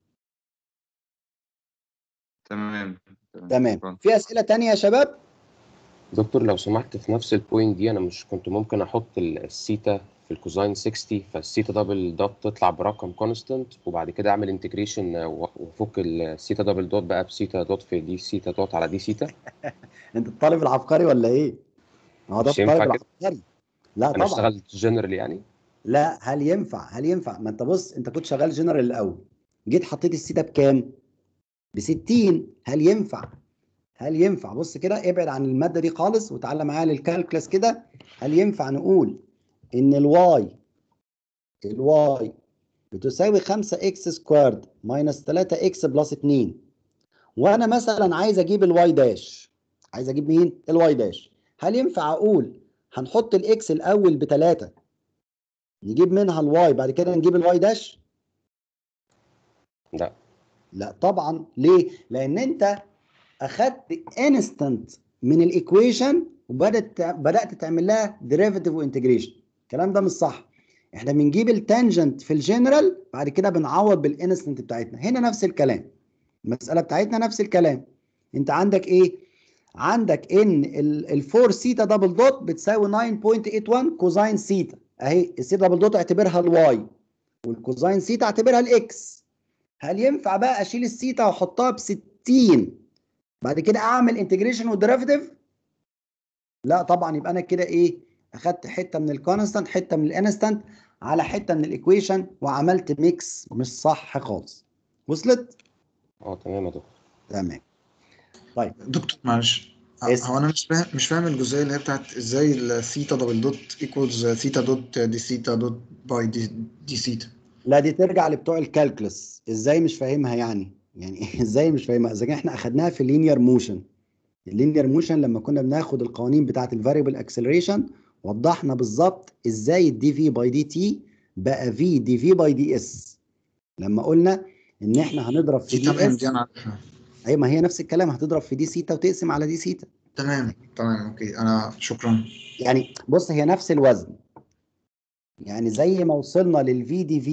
تمام تمام. شكرا. في اسئله تانية يا شباب؟ دكتور لو سمحت، في نفس البوينت دي انا مش كنت ممكن احط ال- السيتا في الكوزاين ستين، فالسيتا دبل دوت تطلع برقم كونستنت، وبعد كده اعمل انتجريشن وافك السيتا دبل دوت بقى بسيتا دوت في دي سيتا دوت على دي سيتا؟ انت الطالب العبقري ولا ايه؟ ما هو ده مش ينفع الطالب كده؟ العبقري. لا انا طبعا. اشتغلت جنرال يعني. لا، هل ينفع؟ هل ينفع؟ ما انت بص، انت كنت شغال جنرال الاول، جيت حطيت السيتا بكام؟ ب ستين. هل ينفع؟ هل ينفع؟ بص كده، ابعد عن الماده دي خالص وتعالى معايا للكالكولس كده. هل ينفع نقول ان الواي الواي بتساوي خمسة اكس سكويرد ماينس تلاتة اكس بلس اتنين، وانا مثلا عايز اجيب الواي داش؟ عايز اجيب مين؟ الواي داش. هل ينفع اقول هنحط الاكس الاول ب تلاتة نجيب منها الواي بعد كده نجيب الواي داش؟ لا. لا طبعا. ليه؟ لان انت اخدت انستنت من الايكويشن وبدات بدات تعمل لها ديريفيتيف وانتجريشن. الكلام ده مش صح. احنا بنجيب التانجنت في الجنرال بعد كده بنعوض بالانستنت بتاعتنا. هنا نفس الكلام، المساله بتاعتنا نفس الكلام. انت عندك ايه؟ عندك ان ال4 سيتا دبل دوت بتساوي تسعة فاصلة ثمانية وثمانين كوزين سيتا، اهي السيتا دبل دوت اعتبرها الواي والكوزين سيتا اعتبرها الاكس. هل ينفع بقى اشيل السيتا واحطها ب ستين بعد كده اعمل انتجريشن وديريفيتيف؟ لا طبعا. يبقى انا كده ايه؟ اخدت حته من الكونستانت، حته من الانستانت، على حته من الايكويشن، وعملت ميكس مش صح خالص. وصلت؟ اه تمام يا دكتور. تمام. طيب دكتور معلش، اسم. هو انا مش فاهم مش فاهم الجزئيه اللي هي بتاعت ازاي الثيتا دبل دوت ايكوالز ثيتا دوت دي ثيتا دوت باي دي دي ثيتا. لا دي ترجع لبتوع الكالكولس. ازاي مش فاهمها يعني؟ يعني ازاي مش فاهمها؟ اذا احنا اخدناها في اللينير موشن. اللينير موشن لما كنا بناخد القوانين بتاعه الفاريبل اكسلريشن وضحنا بالظبط ازاي الدي في باي دي تي بقى في دي في باي دي اس، لما قلنا ان احنا هنضرب في دي دي تمام، اس. دي انا عارفها. اي ما هي نفس الكلام، هتضرب في دي سيتا وتقسم على دي سيتا. تمام تمام اوكي، انا شكرا. يعني بص، هي نفس الوزن. يعني زي ما وصلنا للفي دي في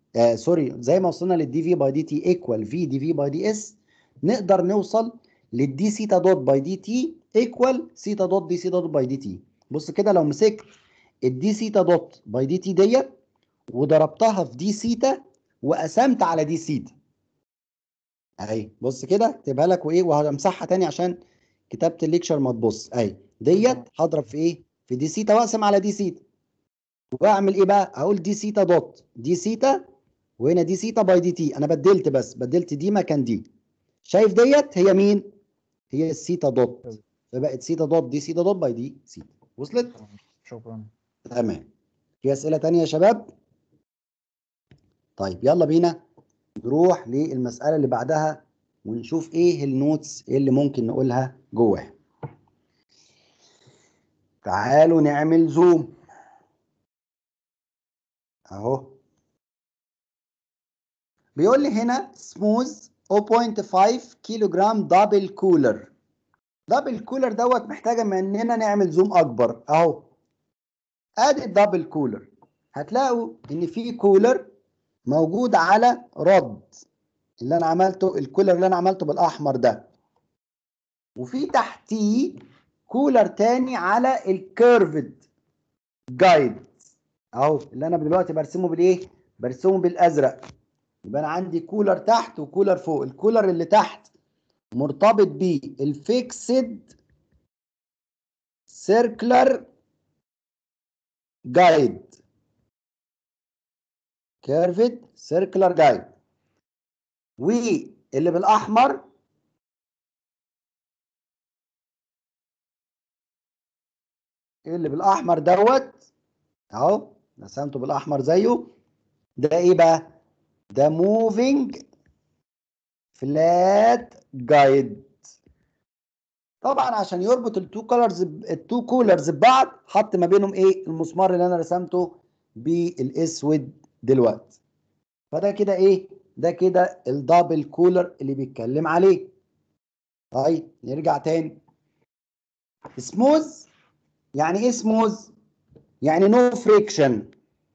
آه سوري زي ما وصلنا للدي في باي دي تي ايكوال في دي في باي دي اس، نقدر نوصل للدي سيتا دوت باي دي تي ايكوال سيتا دوت دي سيتا دوت باي دي تي. بص كده لو مسكت الدي سيتا دوت باي دي تي ديت وضربتها في دي سيتا وقسمت على دي سيتا اهي، بص كده اكتبها لك وايه، وهمسحها تاني عشان كتابه الليكشر ما تبص اهي، ديت هضرب في ايه؟ في دي سيتا واقسم على دي سيتا، واعمل ايه بقى؟ هقول دي سيتا دوت دي سيتا، وهنا دي سيتا باي دي تي، انا بدلت بس بدلت دي مكان دي. شايف ديت هي مين؟ هي السيتا دوت، فبقت سيتا دوت دي سيتا دوت باي دي سيتا. وصلت؟ شكرا. تمام. في اسئله تانية يا شباب؟ طيب يلا بينا نروح للمساله اللي بعدها ونشوف ايه النوتس اللي ممكن نقولها جواها. تعالوا نعمل زوم اهو. بيقول لي هنا سموز صفر فاصلة خمسة كيلو جرام دبل كولر. دبل كولر دوت محتاجه مننا نعمل زوم اكبر اهو. ادي الدبل كولر، هتلاقوا ان في كولر موجود على رد اللي انا عملته، الكولر اللي انا عملته بالاحمر ده، وفي تحتيه كولر تاني على الكيرفد جايد اهو، اللي انا دلوقتي برسمه بالايه؟ برسمه بالازرق. يبقى انا عندي كولر تحت وكولر فوق. الكولر اللي تحت مرتبط بالفيكسد سيركلر جايد، كيرفد سيركلر جايد، واللي بالاحمر اللي بالاحمر دوت اهو، رسمته بالاحمر زيه، ده ايه بقى؟ ده موفينج فلات جايد. طبعا عشان يربط التو كولرز التو كولرز ببعض حط ما بينهم ايه؟ المسمار اللي انا رسمته بالاسود دلوقتي. فده كده ايه؟ ده كده الدبل كولر اللي بيتكلم عليه. طيب نرجع تاني. سموز يعني ايه سموز؟ يعني نو فريكشن.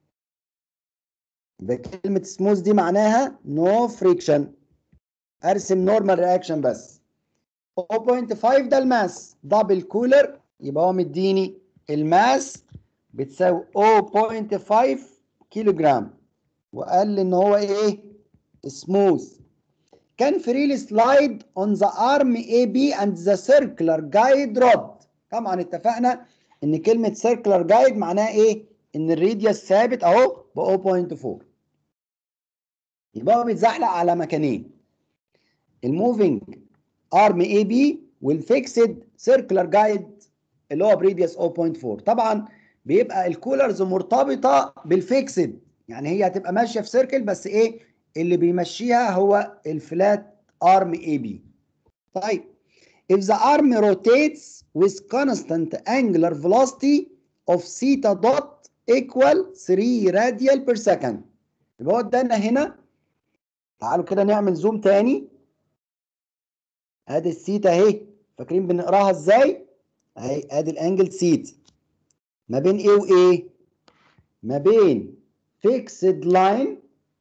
يبقى كلمة سموز دي معناها نو فريكشن. ارسم نورمال رياكشن بس. صفر فاصلة خمسة ده الماس، دبل كولر يبقى هو مديني الماس بتساوي صفر فاصلة خمسة كيلو جرام، وقال لي ان هو ايه؟ سموث. كان فريلي سلايد اون ذا ارم اي بي اند ذا سيركلر جايد رود. طبعا اتفقنا ان كلمه سيركلر جايد معناها ايه؟ ان الراديوس ثابت اهو ب صفر فاصلة أربعة، يبقى هو بيتزحلق على مكانين، الموفينج ارم اي بي والفيكسد سيركلر جايد اللي هو بريديوس صفر فاصلة أربعة. طبعا بيبقى الكولرز مرتبطه بالفيكسد، يعني هي هتبقى ماشيه في سيركل بس ايه اللي بيمشيها هو الفلات ارم اي بي. طيب if the arm rotates with constant angular velocity of theta dot equal three radial per second، يبقى هو ادانا هنا. تعالوا كده نعمل زوم تاني. ادي الثيتا اهي، فاكرين بنقراها ازاي؟ اهي ادي الانجل ثيتا ما بين ايه وايه؟ ما بين فيكسد لاين،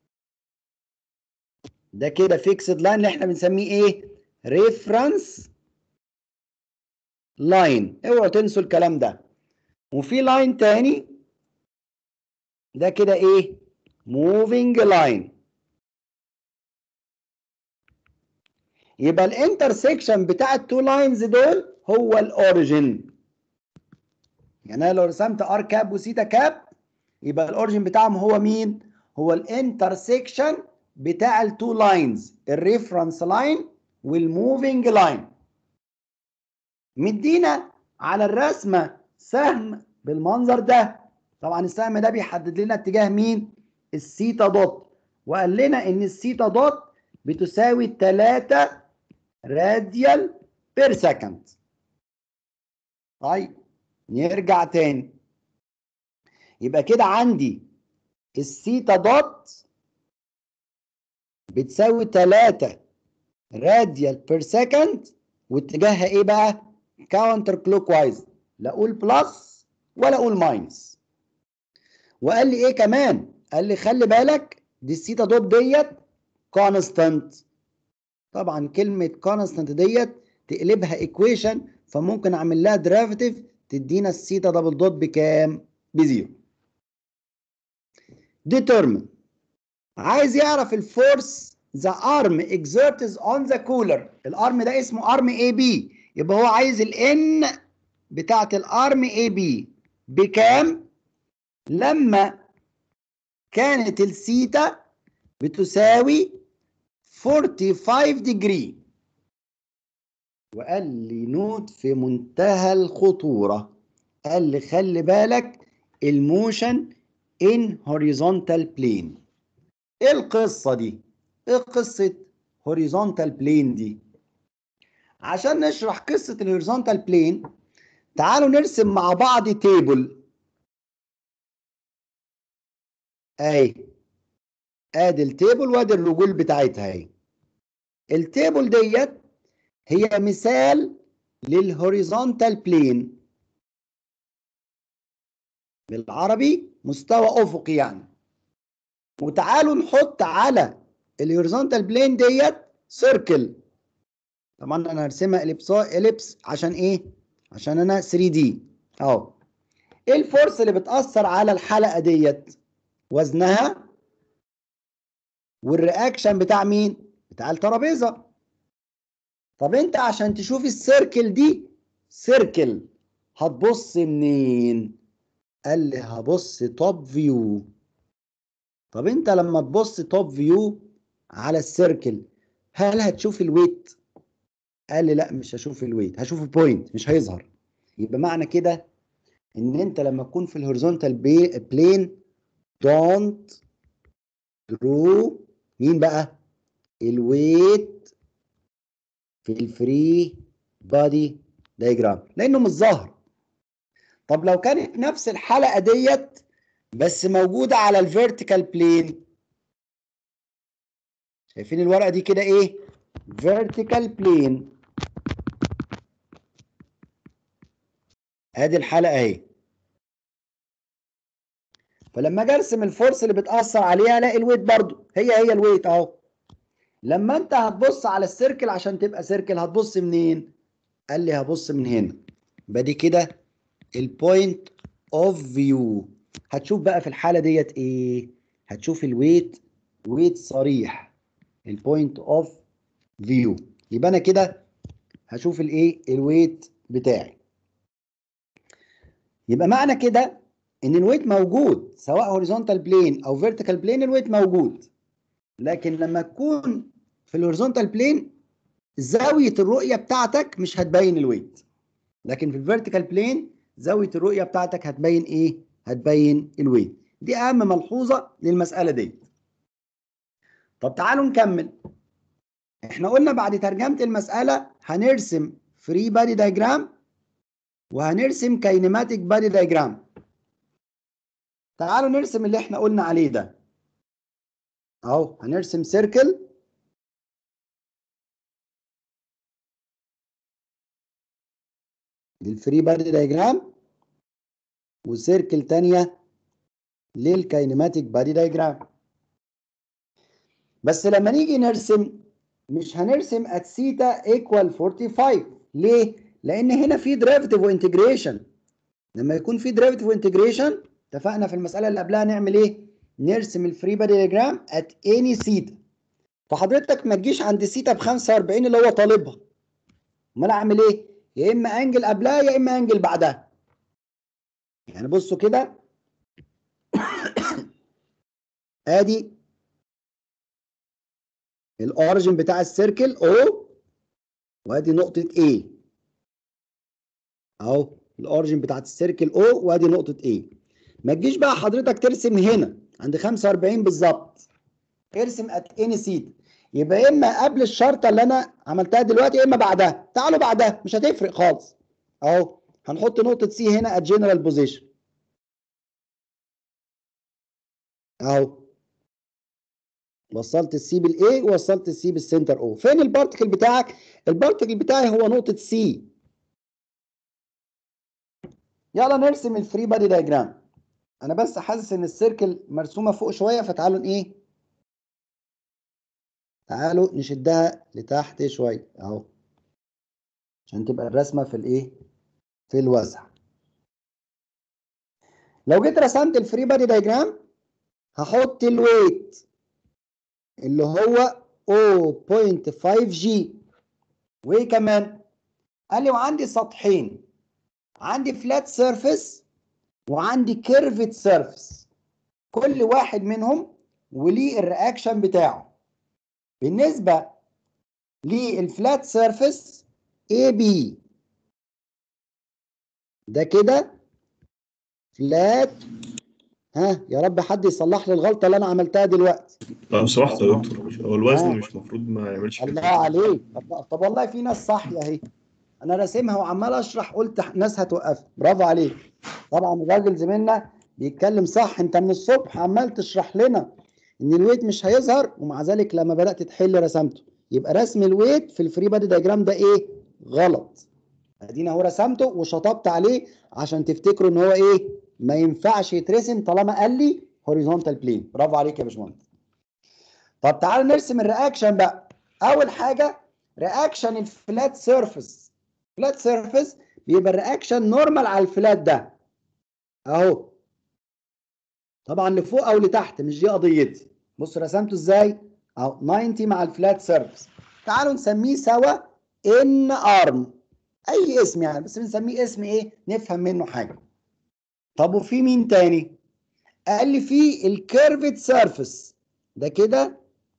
ده كده فيكسد لاين اللي احنا بنسميه ايه؟ ريفرنس لاين، اوعوا تنسوا الكلام ده. وفي لاين تاني ده كده ايه؟ موفينج لاين. يبقى الانترسكشن بتاع التو لاينز دول هو الاوريجن. يعني انا لو رسمت ار كاب وسيتا كاب يبقى الاوريجن بتاعهم هو مين؟ هو الانترسكشن بتاع التو لاينز، الريفرنس لاين والموفينج لاين. مدينا على الرسمه سهم بالمنظر ده، طبعا السهم ده بيحدد لنا اتجاه مين؟ الثيتا دوت، وقال لنا ان الثيتا دوت بتساوي ثلاثة راديال بير سكند. طيب نرجع تاني. يبقى كده عندي الثيتا دوت بتساوي ثلاثة راديال بير سكند، واتجاهها ايه بقى؟ كاونتر كلوك وايز، لا اقول بلس ولا اقول ماينس. وقال لي ايه كمان؟ قال لي خلي بالك دي الثيتا دوت ديت كونستانت. طبعا كلمه كونستانت ديت تقلبها ايكويشن، فممكن اعمل لها ديريفيتيف تدينا الثيتا دبل دوت بكام؟ بزيرو. determine عايز يعرف الفورس the arm exerts on the cooler. الارم ده اسمه ارم اي بي، يبقى هو عايز الان بتاعت الارم اي بي بكام لما كانت الثيتا بتساوي خمسة وأربعين ديجري. وقال لي نوت في منتهى الخطورة، قال لي خلي بالك الموشن in horizontal plane. ايه القصة دي؟ ايه قصة horizontal plane دي؟ عشان نشرح قصة الهوريزونتال بلين تعالوا نرسم مع بعض تيبل. اهي ادي التيبل وادي الرجول بتاعتها اهي. التيبل ديت هي مثال للهوريزونتال بلين، بالعربي مستوى افقي يعني. وتعالوا نحط على الهوريزونتال بلين ديت سيركل. طبعا انا هرسمها اليبس عشان ايه؟ عشان انا ثري دي اهو. ايه الفورس اللي بتأثر على الحلقة ديت؟ وزنها والرياكشن بتاع مين؟ بتاع الترابيزة. طب انت عشان تشوف السيركل دي سيركل هتبص منين؟ قال لي هبص توب فيو. طب انت لما تبص توب فيو على السيركل هل هتشوف الويت؟ قال لي لا مش هشوف الويت، هشوف البوينت مش هيظهر. يبقى معنى كده ان انت لما تكون في الهوريزونتال بلين دونت درو مين بقى؟ الويت في الفري بادي دايجرام لانه مش ظاهر. طب لو كانت نفس الحلقه ديت بس موجوده على الفيرتيكال بلين، شايفين الورقه دي كده ايه؟ فيرتيكال بلين. ادي الحلقه اهي. فلما اجي ارسم الفورس اللي بتاثر عليها الاقي الويت برضو هي هي الويت اهو. لما انت هتبص على السيركل عشان تبقى سيركل هتبص منين؟ قال لي هبص من هنا. يبقى دي كده البوينت اوف فيو. هتشوف بقى في الحاله ديت ايه؟ هتشوف الويت، ويت صريح، البوينت اوف فيو. يبقى انا كده هشوف الايه؟ الويت بتاعي. يبقى معنى كده ان الويت موجود سواء هوريزونتال بلين او فيرتيكال بلين، الويت موجود. لكن لما تكون في الهوريزونتال بلين زاويه الرؤيه بتاعتك مش هتبين الويت، لكن في الفيرتيكال بلين زاويه الرؤيه بتاعتك هتبين ايه؟ هتبين الويت. دي اهم ملحوظه للمساله دي. طب تعالوا نكمل. احنا قلنا بعد ترجمه المساله هنرسم فري بادي دايجرام وهنرسم كاينماتيك بادي دايجرام. تعالوا نرسم اللي احنا قلنا عليه ده اهو. هنرسم سيركل للفري بادي دايجرام وسيركل تانية للكاينماتيك بادي دايجرام. بس لما نيجي نرسم مش هنرسم ات سيتا ايكوال خمسة وأربعين. ليه؟ لان هنا في ديريفيتيف وانتجريشن. لما يكون في ديريفيتيف وانتجريشن اتفقنا في المساله اللي قبلها نعمل ايه؟ نرسم الفري بادي دايجرام ات اني سيتا. فحضرتك ما تجيش عند سيتا ب خمسة وأربعين اللي هو طالبها. امال اعمل ايه؟ يا اما انجل قبلها يا اما انجل بعدها. يعني بصوا كده ادي الاوريجن بتاع السيركل او وادي نقطه A اهو. الاوريجن بتاعت السيركل او وادي نقطه A. ما تجيش بقى حضرتك ترسم هنا عند خمسة وأربعين بالظبط، ارسم ات اني سيتا. يبقى يا اما قبل الشرطه اللي انا عملتها دلوقتي يا اما بعدها. تعالوا بعدها مش هتفرق خالص اهو. هنحط نقطه سي هنا ات جنرال بوزيشن اهو. وصلت السي بالاي ووصلت السي بالسنتر او. فين البارتكل بتاعك؟ البارتكل بتاعي هو نقطه سي. يلا نرسم الفري بادي دايجرام. انا بس حاسس ان السيركل مرسومه فوق شويه فتعالوا ايه تعالوا نشدها لتحت شويه اهو عشان تبقى الرسمه في الايه في الوسع. لو جيت رسمت الفري بادي دايجرام هحط الويت اللي هو صفر فاصلة خمسة جي. وايه كمان؟ قال لي وعندي سطحين، عندي فلات سيرفيس وعندي كيرفد سيرفيس، كل واحد منهم وليه الرياكشن بتاعه. بالنسبه للفلات سيرفيس اي بي ده كده فلات، ها يا رب حد يصلح لي الغلطه اللي انا عملتها دلوقتي. لو سمحت يا دكتور، مش هو الوزن آه. مش المفروض ما يعملش كده؟ الله عليك. طب والله في ناس صح يا اهي، انا راسمها وعمال اشرح قلت ناس هتوقف. برافو عليك. طبعا الراجل زميلنا بيتكلم صح، انت من الصبح عمال تشرح لنا ان الويت مش هيظهر ومع ذلك لما بدات تحل رسمته. يبقى رسم الويت في الفري بادي دايجرام ده ايه؟ غلط. ادينا اهو رسمته وشطبت عليه عشان تفتكروا ان هو ايه؟ ما ينفعش يترسم طالما قال لي هوريزونتال بلين. برافو عليك يا باشمهندس. طب تعالوا نرسم الرياكشن بقى. اول حاجه رياكشن الفلات سيرفيس. فلات سيرفيس بيبقى الرياكشن نورمال على الفلات ده اهو، طبعا لفوق او لتحت مش دي قضيتي. بص رسمته ازاي اهو، تسعين مع الفلات سيرفيس. تعالوا نسميه سوا ان ارم، اي اسم يعني بس بنسميه اسم ايه نفهم منه حاجه. طب وفي مين تاني؟ قال لي في الكيرفد سيرفيس ده كده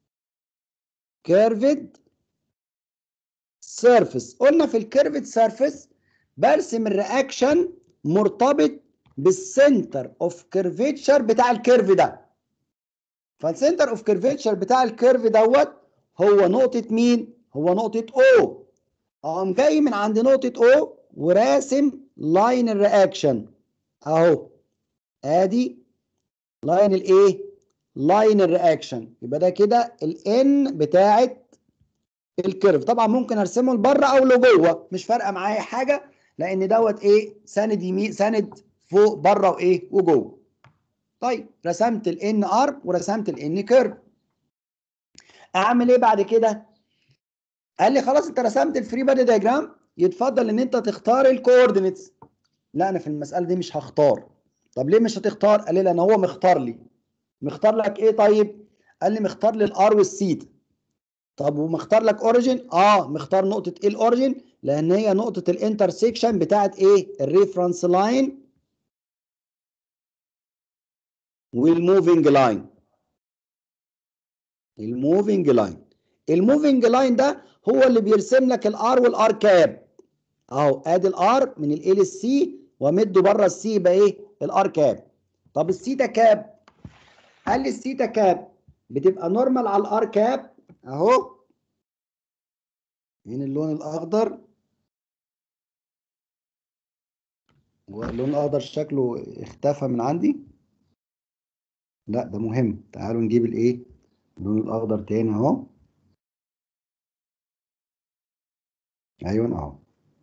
كيرفد سيرفيس. قلنا في الكيرفد سيرفيس برسم الرياكشن مرتبط بالسنتر اوف كيرفيتشر بتاع الكيرف ده. فالسنتر اوف كيرفيتشر بتاع الكيرف دوت هو نقطه مين؟ هو نقطه او. اقوم جاي من عند نقطه او وراسم لاين الرياكشن اهو، ادي لاين الايه؟ لاين الرياكشن. يبقى ده كده الان بتاعت الكيرف. طبعا ممكن ارسمه لبره او لجوه مش فارقه معايا حاجه، لان دوت ايه ساند يمين ساند فوق بره وايه وجوه. طيب رسمت الان ار ورسمت الان كيرف. اعمل ايه بعد كده؟ قال لي خلاص انت رسمت الفري بادي دايجرام، يتفضل ان انت تختار الكوردينيتس. لا انا في المساله دي مش هختار. طب ليه مش هتختار؟ قال لي لان هو مختار لي. مختار لك ايه طيب؟ قال لي مختار لي الار والسيتا. طب ومختار لك اوريجين؟ اه مختار نقطه ايه الاوريجين؟ لان هي نقطه الانترسكشن بتاعت ايه؟ الريفرنس لاين والموفينج لاين. الموفينج لاين الموفينج لاين ده هو اللي بيرسم لك الار والار كاب اهو. ادي الار من الاي للسي ومده بره السي يبقى ايه؟ الار كاب. طب السيتا كاب؟ قال لي السيتا كاب بتبقى نورمال على الار كاب اهو. هنا اللون الاخضر، واللون الاخضر شكله اختفى من عندي. لا ده مهم، تعالوا نجيب الايه اللون الاخضر تاني اهو. ايوه اهو.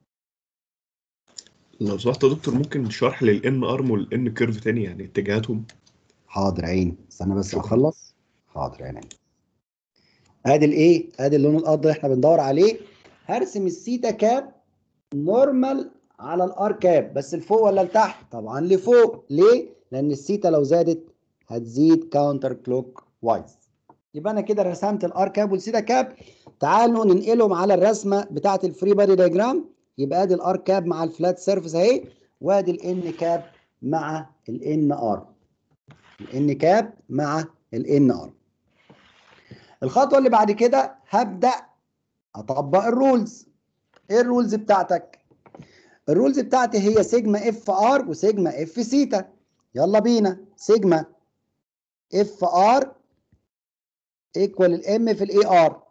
لو سمحت يا دكتور، ممكن شرح للان ارم والان كيرف تاني، يعني اتجاهاتهم؟ حاضر عيني، استنى بس شكرا. اخلص. حاضر عيني. ادي الايه؟ ادي اللون الاخضر احنا بندور عليه. هرسم السيتا كاب نورمال على الار كاب، بس لفوق ولا لتحت؟ طبعا لفوق. ليه؟ لان السيتا لو زادت هتزيد كاونتر كلوك وايز. يبقى انا كده رسمت الار كاب والسيتا كاب. تعالوا ننقلهم على الرسمه بتاعه الفري بادي دايجرام. يبقى ادي الار كاب مع الفلات سيرفيس اهي، وادي الان كاب مع الان ار. الان كاب مع الان ار. الخطوه اللي بعد كده هبدا اطبق الرولز. ايه الرولز بتاعتك؟ الرولز بتاعتي هي سيجما اف ار وسيجما اف سيتا. يلا بينا. سيجما اف ار ايكوال الام في الاي ار.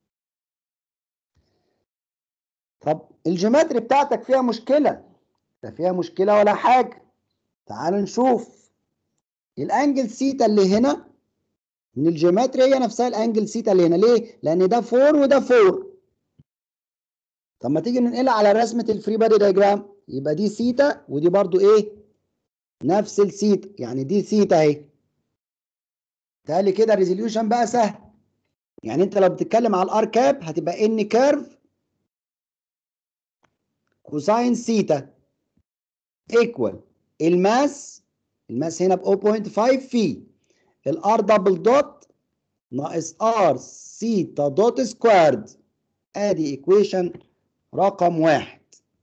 طب الجيومتري بتاعتك فيها مشكله؟ ده فيها مشكله ولا حاجه. تعالوا نشوف الانجل سيتا اللي هنا من الجيومتري هي نفسها الانجل سيتا اللي هنا. ليه؟ لان ده فور وده فور. طب ما تيجي ننقلها على رسمه الفري بادي دايجرام، يبقى دي سيتا ودي برضو ايه؟ نفس السيتا، يعني دي سيتا اهي. تالي كده الريزوليوشن بقى سهل. يعني انت لو بتتكلم على الار كاب هتبقى ان كيرف كوساين سيتا ايكوال الماس الماس هنا ب صفر فاصلة خمسة في الار دبل دوت ناقص ار سيتا دوت سكوارد. ادي ايكويشن رقم واحد.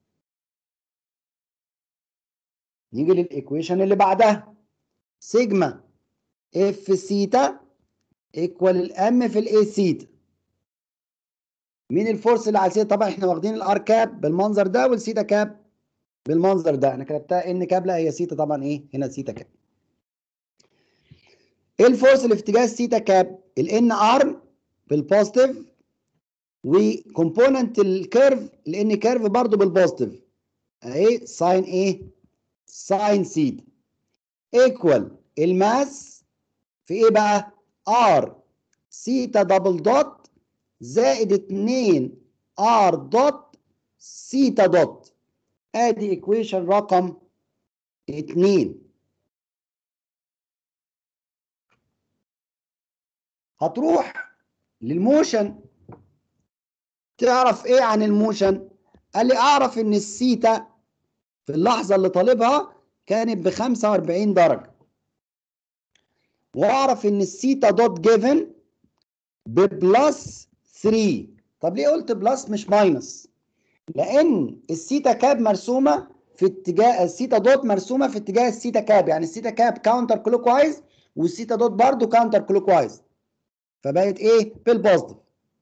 نيجي للايكويشن اللي بعدها، سيجما اف سيتا ايكوال الام في الاي سيتا. مين الفورس اللي على السيتا؟ طبعا احنا واخدين الار كاب بالمنظر ده والسيتا كاب بالمنظر ده. انا كتبتها ان كاب، لا هي سيتا طبعا، ايه هنا سيتا كاب. ايه الفورس اللي في اتجاه السيتا كاب؟ الان ارم بالبوزيتيف، وكومبوننت الكيرف الان كيرف برضو بالبوزيتيف اهي ساين ايه؟ ساين سيتا ايكوال الماس في ايه بقى؟ ار سيتا دبل دوت زائد اتنين ار دوت سيتا دوت. ادي ايكويشن رقم اتنين. هتروح للموشن تعرف ايه عن الموشن؟ قال لي اعرف ان السيتا في اللحظة اللي طالبها كانت ب خمسة واربعين درجة، واعرف ان السيتا دوت جيفن ببلس ثلاثة. طب ليه قلت بلس مش ماينس؟ لان السيتا كاب مرسومه في اتجاه السيتا دوت مرسومه في اتجاه السيتا كاب، يعني السيتا كاب كاونتر كلوك وايز والسيتا دوت برضو كاونتر كلوك وايز، فبقت ايه؟ بالبوزيتيف.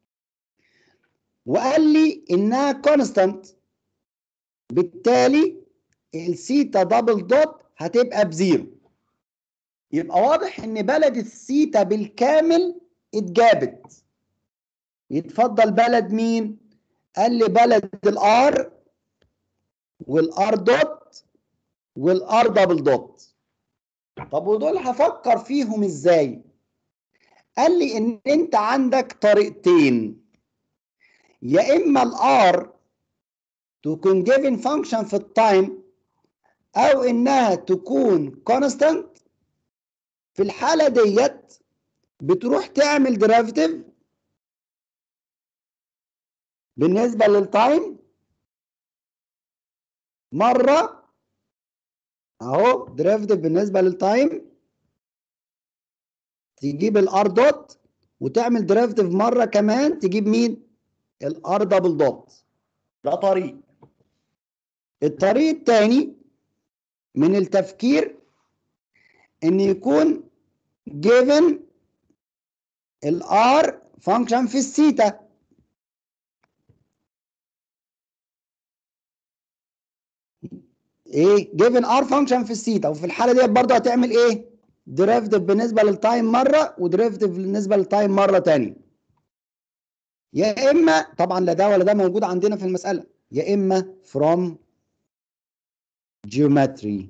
وقال لي انها كونستانت، بالتالي السيتا دبل دوت هتبقى بزيرو. يبقى واضح ان بلد السيتا بالكامل اتجابت. يتفضل بلد مين؟ قال لي بلد الار والار دوت والار دبل دوت. طب ودول هفكر فيهم ازاي؟ قال لي ان انت عندك طريقتين، يا اما الار تكون جيفن فانكشن في التايم او انها تكون كونستانت. في الحاله ديت بتروح تعمل ديريفيتيف بالنسبه للتايم مره اهو، ديريفيتيف بالنسبه للتايم تجيب الار دوت، وتعمل ديريفيتيف مره كمان تجيب مين؟ الار دبل دوت. ده طريق. الطريق الثاني من التفكير ان يكون given الار فانكشن في الثيتا. ايه given ار فانكشن في الثيتا، وفي الحاله ديت برضه هتعمل ايه؟ ديريفيتيف بالنسبه للتايم مره وديريفيتيف بالنسبه للتايم مره ثانيه. يا اما طبعا لا ده ولا ده موجود عندنا في المساله، يا اما from geometry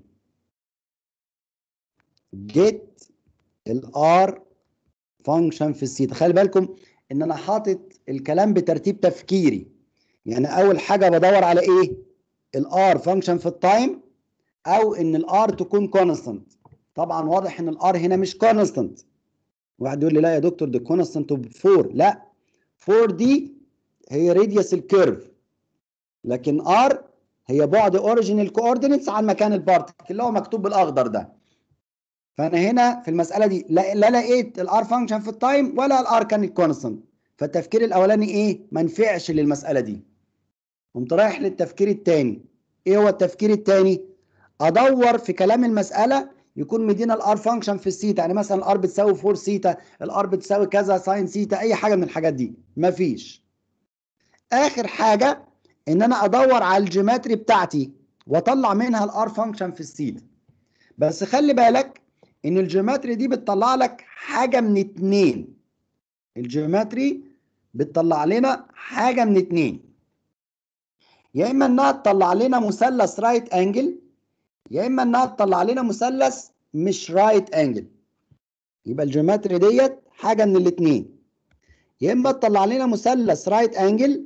get الار فانكشن في الثيتا. خلي بالكم ان انا حاطط الكلام بترتيب تفكيري. يعني اول حاجه بدور على ايه؟ الار فانكشن في التايم، او ان الار تكون كونستانت. طبعا واضح ان الار هنا مش كونستانت. واحد يقول لي لا يا دكتور دي كونستانت ب أربعة. لا، أربعة دي هي راديوس الكيرف، لكن ار هي بعد اوريجينال كوردينيتس عن مكان البارتكل اللي هو مكتوب بالاخضر ده. فانا هنا في المساله دي لا, لا لقيت الار فانكشن في التايم ولا الار كانت كونستانت. فالتفكير الاولاني ايه؟ ما نفعش للمساله دي. قمت رايح للتفكير الثاني. ايه هو التفكير الثاني؟ ادور في كلام المساله يكون مدينا الار فانكشن في السيتا، يعني مثلا الار بتساوي أربعة سيتا، الار بتساوي كذا ساين سيتا، اي حاجه من الحاجات دي. مفيش. اخر حاجه ان انا ادور على الجيومتري بتاعتي واطلع منها الار فانكشن في السيتا. بس خلي بالك ان الجيومتري دي بتطلع لك حاجه من اتنين. الجيومتري بتطلع لنا حاجه من اتنين، يا اما انها تطلع لنا مثلث رايت انجل، يا اما انها تطلع لنا مثلث مش رايت انجل. يبقى الجيومتري ديت حاجه من الاثنين، يا اما تطلع لنا مثلث رايت انجل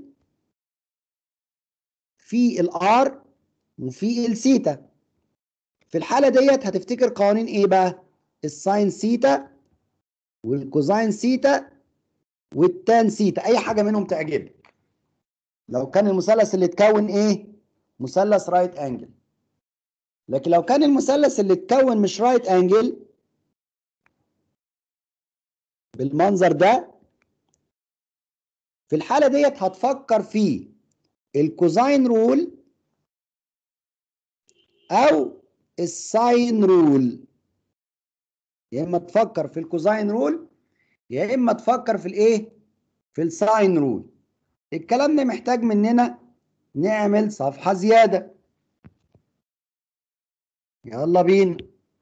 في الار وفي الثيتا. في الحاله ديت هتفتكر قوانين ايه بقى؟ الساين ثيتا والكوزاين ثيتا والتان سيتا، اي حاجه منهم تعجبك. لو كان المثلث اللي اتكون ايه؟ مثلث رايت انجل. لكن لو كان المثلث اللي اتكون مش رايت انجل بالمنظر ده، في الحاله ديت هتفكر في الكوزاين رول او الساين رول. يا اما تفكر في الكوزاين رول يا اما تفكر في الايه؟ في الساين رول. الكلام ده محتاج مننا نعمل صفحه زياده. يلا بينا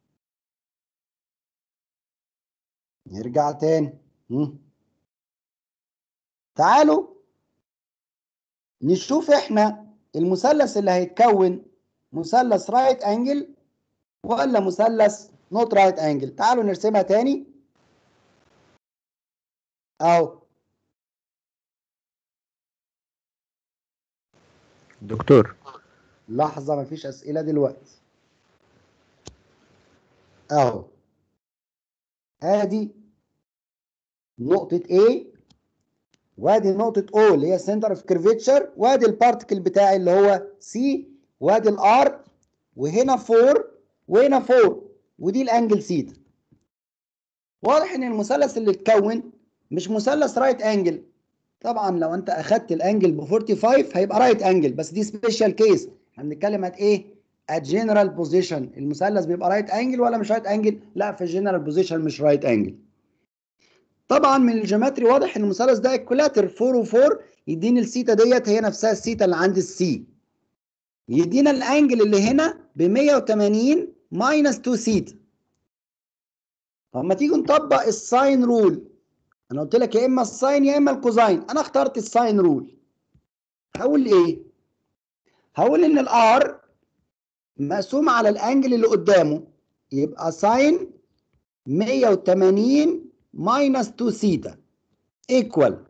نرجع تاني. مم. تعالوا نشوف احنا المثلث اللي هيتكون مثلث رايت انجل ولا مثلث نوت رايت انجل. تعالوا نرسمها تاني اهو. دكتور لحظة، مفيش اسئلة دلوقتي. اهو ادي نقطة A وادي نقطة O اللي هي سنتر اوف كيرفيتشر، وادي البارتكل بتاعي اللي هو C، وادي الار، وهنا أربعة وهنا أربعة، ودي الانجل سيتا. واضح ان المثلث اللي اتكون مش مثلث رايت انجل. طبعا لو انت اخدت الانجل ب خمسة وأربعين هيبقى رايت انجل، بس دي سبيشال كيس. احنا بنتكلم عن ايه؟ الجنرال بوزيشن. المثلث بيبقى رايت انجل ولا مش رايت انجل؟ لا، في الجنرال بوزيشن مش رايت انجل. طبعا من الجيومتري واضح ان المثلث ده ايكولاتر أربعة و4، يديني السيتا ديت هي نفسها السيتا اللي عند السي، يدينا الانجل اللي هنا ب مية وتمانين ماينس اتنين سيتا. طب ما تيجي نطبق الساين رول. انا قلت لك يا اما الساين يا اما الكوزاين، انا اخترت الساين رول. هقول ايه؟ هقول ان الار مقسوم على الانجل اللي قدامه، يبقى ساين مية وتمانين ماينس اتنين سيتا ايكوال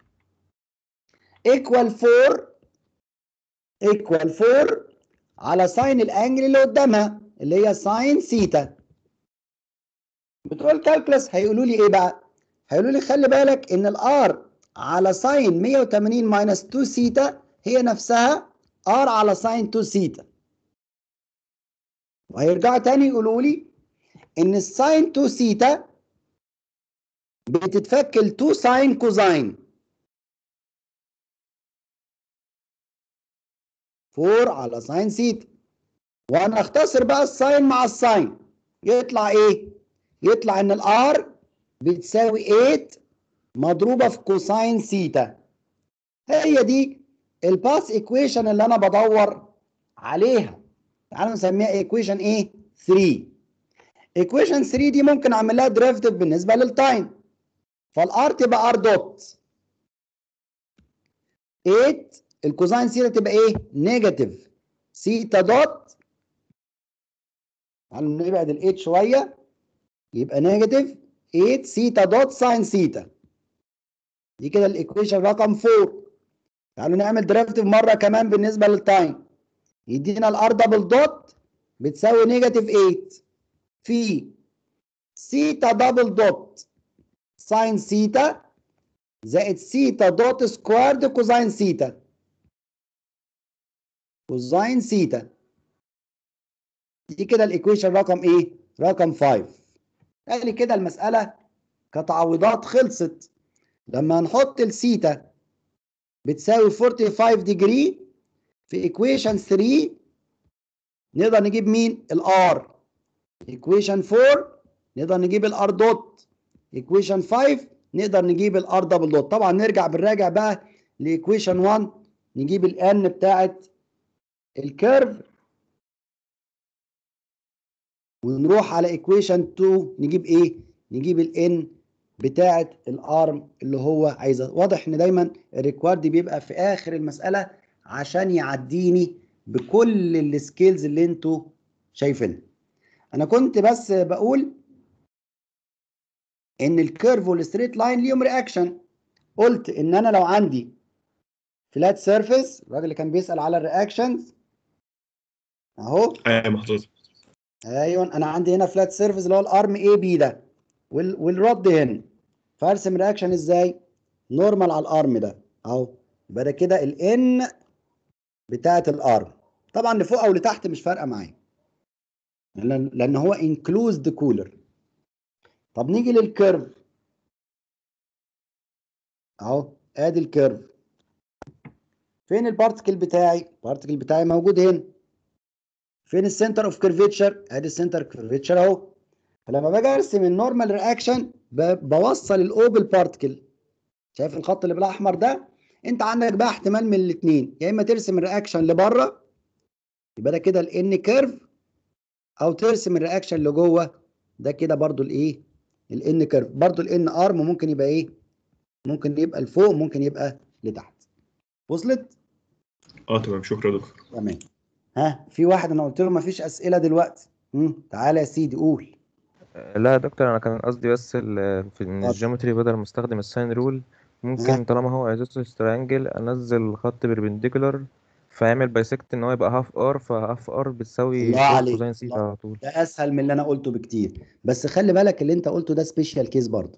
ايكوال أربعة ايكوال أربعة على ساين الانجل اللي قدامها اللي هي ساين سيتا. بتوع الكالكولس هيقولوا لي ايه بقى؟ هيقولوا لي خلي بالك ان الار على ساين مية وتمانين ماينس اتنين سيتا هي نفسها ار على ساين اتنين سيتا. وهيرجعوا تاني يقولوا لي ان الساين اتنين سيتا بتتفك ل اتنين ساين كوزاين. أربعة على ساين سيتا. وانا اختصر بقى الساين مع الساين، يطلع ايه؟ يطلع ان الار بتساوي تمانية مضروبه في كوساين سيتا. هي دي الباس ايكويشن اللي انا بدور عليها. تعالوا نسميها ايكويشن ايه؟ تلاتة. ايكويشن تلاتة دي ممكن اعمل لها ديريفيتيف بالنسبه للتايم، فالار تبقى ار دوت تمانية، الكوزاين سيتا تبقى ايه؟ نيجاتيف سيتا دوت. تعالوا نبعد ال تمانية شويه، يبقى نيجاتيف تمانية سيتا دوت ساين سيتا. دي كده الايكويشن رقم أربعة. تعالوا نعمل ديريفيتيف مره كمان بالنسبه للتايم، يدينا الار دبل دوت بتساوي نيجاتيف تمانية في سيتا دبل دوت ساين سيتا زائد سيتا دوت سكوارد كوزاين سيتا. كوزاين سيتا دي كده الايكويشن رقم ايه؟ رقم خمسة. يعني كده المساله كتعويضات خلصت. لما نحط السيتا بتساوي خمسة وأربعين ديجري في ايكويشن تلاتة نقدر نجيب مين؟ الار. ايكويشن أربعة نقدر نجيب الار دوت. ايكويشن خمسة نقدر نجيب الار دبل دوت. طبعا نرجع بالراجع بقى لايكويشن واحد نجيب الان بتاعت الكيرف، ونروح على ايكويشن اتنين نجيب ايه؟ نجيب الان بتاعت الارم اللي هو عايزها. واضح ان دايما الريكوارد بيبقى في اخر المساله عشان يعديني بكل السكيلز اللي انتوا شايفينها. انا كنت بس بقول ان الكيرف والستريت لاين ليهم رياكشن. قلت ان انا لو عندي فلات سيرفيس، الراجل اللي كان بيسال على الرياكشنز اهو. ايوه محظوظ. ايوه انا عندي هنا فلات سيرفيس اللي هو الارم اي بي ده وال... والرد هنا، فارسم رياكشن ازاي؟ نورمال على الارم ده اهو، يبقى ده كده الان بتاعت الارم. طبعا لفوق او لتحت مش فارقه معايا لان لان هو انكلوزد كولر. طب نيجي للكيرف اهو، ادي الكيرف. فين البارتكل بتاعي؟ البارتكل بتاعي موجود هنا. فين السنتر اوف كيرفيتشر؟ ادي السنتر كيرفيتشر اهو. فلما باجي ارسم النورمال رياكشن بوصل الاو بالبارتكل. شايف الخط اللي بالاحمر ده؟ انت عندك بقى احتمال من الاثنين، يا اما ترسم الرياكشن لبره يبقى ده كده الان كيرف، او ترسم الرياكشن لجوه ده كده برضو الايه؟ الان كيرف. برضو الان ارم ممكن يبقى ايه؟ ممكن يبقى لفوق ممكن يبقى لتحت. وصلت؟ اه تمام، شكرا يا دكتور. تمام. ها في واحد انا قلت له مفيش اسئله دلوقتي. امم تعالى يا سيدي قول. لا يا دكتور، انا كان قصدي بس ال- في ان اتفضل. الجيومتري بدل ما استخدم الساين رول ممكن ها طالما هو ايزوسيلس تريانجل انزل خط بيربنديكولار فيعمل بايسكت ان هو يبقى هاف ار، فهاف ار بتساوي الله كوس عليك، كوزين سيتا الله. على طول. ده اسهل من اللي انا قلته بكتير، بس خلي بالك اللي انت قلته ده سبيشال كيس برضه.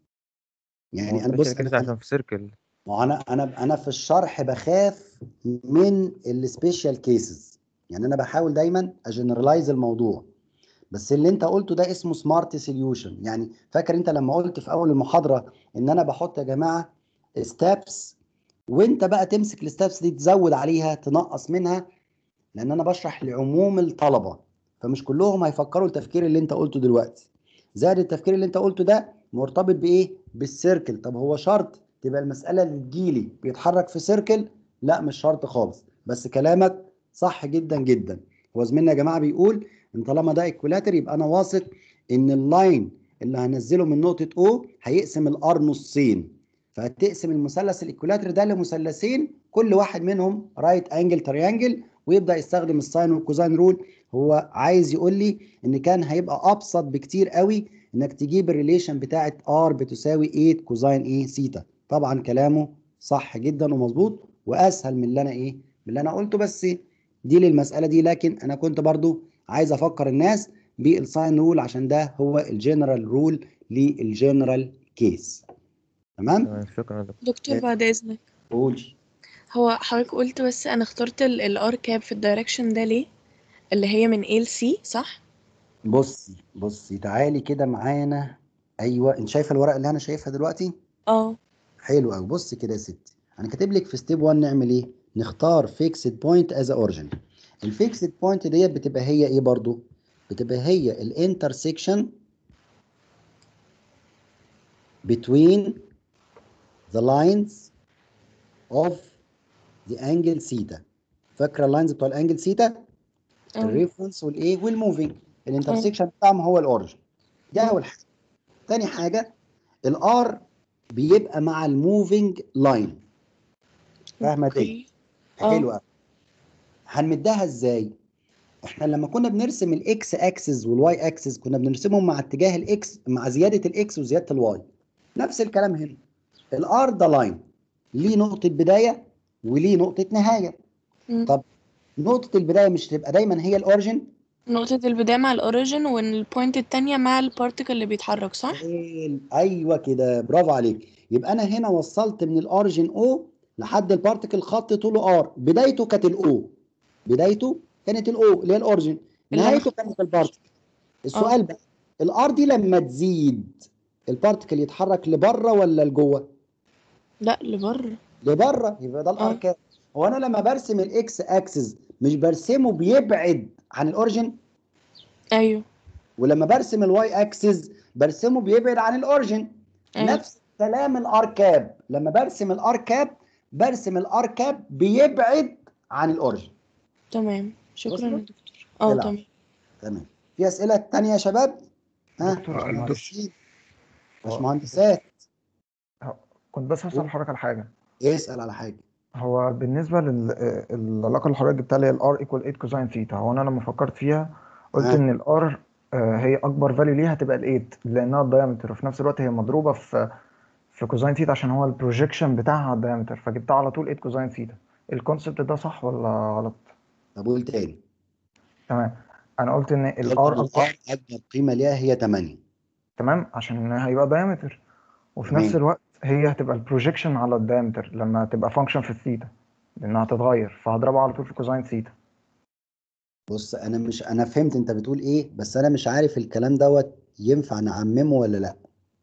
هو يعني انا سبيشال بص انا كيس عشان في سيركل. ما هو انا انا انا في الشرح بخاف من السبيشال كيسز. يعني انا بحاول دايما اجنرالايز الموضوع، بس اللي انت قلته ده اسمه سمارت سوليوشن. يعني فاكر انت لما قلت في اول المحاضره ان انا بحط يا جماعه ستابس، وانت بقى تمسك الستابس دي تزود عليها تنقص منها، لان انا بشرح لعموم الطلبه، فمش كلهم هيفكروا التفكير اللي انت قلته دلوقتي. زائد التفكير اللي انت قلته ده مرتبط بايه؟ بالسيركل. طب هو شرط تبقى المساله اللي تجيلي بيتحرك في سيركل؟ لا مش شرط خالص، بس كلامك صح جدا جدا. هو زميلنا يا جماعه بيقول ان طالما ده ايكولاتر يبقى انا واثق ان اللاين اللي هنزله من نقطه او هيقسم الار نصين، فهتقسم المثلث الايكولاتر ده لمثلثين كل واحد منهم رايت انجل تريانجل، ويبدا يستخدم الساين والكوزاين رول. هو عايز يقول لي ان كان هيبقى ابسط بكتير قوي انك تجيب الريليشن بتاعه ار بتساوي ثمانية كوزاين ايه سيتا. طبعا كلامه صح جدا ومظبوط واسهل من اللي انا ايه من اللي انا قلته، بس دي للمساله دي. لكن انا كنت برضو عايز افكر الناس بالساين رول عشان ده هو الجنرال رول للجنرال كيس. تمام. تمام، شكرا يا دكتور. دكتور بعد إذنك، قول. هو حضرتك قلت بس أنا اخترت الار كاب في الدايركشن ده ليه؟ اللي هي من A ل C صح؟ بصي بصي تعالي كده معانا. ايوه، انت شايفه الورقه اللي انا شايفها دلوقتي؟ اه حلو قوي. بص كده يا ستي، انا كاتب لك في ستيب واحد نعمل ايه؟ نختار فيكسد بوينت از اوريجين. الفيكسد بوينت ديت بتبقى هي ايه برضو؟ بتبقى هي الانترسكشن between the lines of the angle theta. فاكره اللاينز بتوع الانجل ثيتا؟ اه الريفرنس والايه والموفينج، الانترسكشن بتاعهم هو الاوريجين. دي اول حاجه. تاني حاجه الار بيبقى مع الموفينج لاين. فاهمه دي؟ اوكي حلو اه قوي. هنمدها ازاي؟ احنا لما كنا بنرسم الاكس اكسس والواي اكسس كنا بنرسمهم مع اتجاه الاكس مع زياده الاكس وزياده الواي. نفس الكلام هنا. الار ده لاين ليه نقطه بدايه وليه نقطه نهايه. مم. طب نقطه البدايه مش تبقى دايما هي الاوريجن؟ نقطة البداية مع الأوريجين والبوينت التانية مع البارتيكل اللي بيتحرك صح؟ حلو. ايوه كده، برافو عليك. يبقى انا هنا وصلت من الاوريجن او لحد البارتيكل خط طوله ار. بدايته كانت الاو، بدايته كانت الاو اللي هي الاوريجن، اللي أنا نهايته كانت البارتيكل. اه السؤال بقى، الار دي لما تزيد البارتيكل يتحرك لبره ولا لجوه؟ لا لبره. لبره، يبقى ده الار اه كاب. هو انا لما برسم الاكس اكسس مش برسمه بيبعد عن الاوريجن؟ أيوه ولما برسم الواي اكسس برسمه بيبعد عن الاوريجن. أيوه نفس كلام الار كاب، لما برسم الار كاب برسم الار كاب بيبعد عن الاوريجن. تمام شكرا يا وصلت؟ دكتور. اه العب. تمام. تمام. في اسئله تانية يا شباب؟ ها دكتور انا باشمهندسين هو باشمهندسات هو- كنت بس هسأل حضرتك على حاجة. اسال على حاجه. هو بالنسبة للعلاقة اللي حضرتك جبتها اللي هي الار ايكوال ثمانية كوزين ثيتا، هو انا لما فكرت فيها قلت ها ان الار هي اكبر فاليو ليها هتبقى ال ثمانية لانها الدايمتر، وفي نفس الوقت هي مضروبة في في كوزين ثيتا عشان هو البروجيكشن بتاعها الدايمتر، فجبتها على طول ثمانية كوزين ثيتا. الكونسبت ده صح ولا غلط؟ طب قول تاني. تمام. انا قلت ان قلت ان الار اكبر. الار اكبر قيمه ليها هي ثمانية. تمام عشان هيبقى دايمتر، وفي نفس تمام. الوقت هي هتبقى البروجيكشن على الدايمتر لما تبقى فانكشن في الثيتا، لانها هتتغير، فهضربها على طول في كوزاين ثيتا. بص انا مش انا فهمت انت بتقول ايه، بس انا مش عارف الكلام دوت ينفع نعممه ولا لا.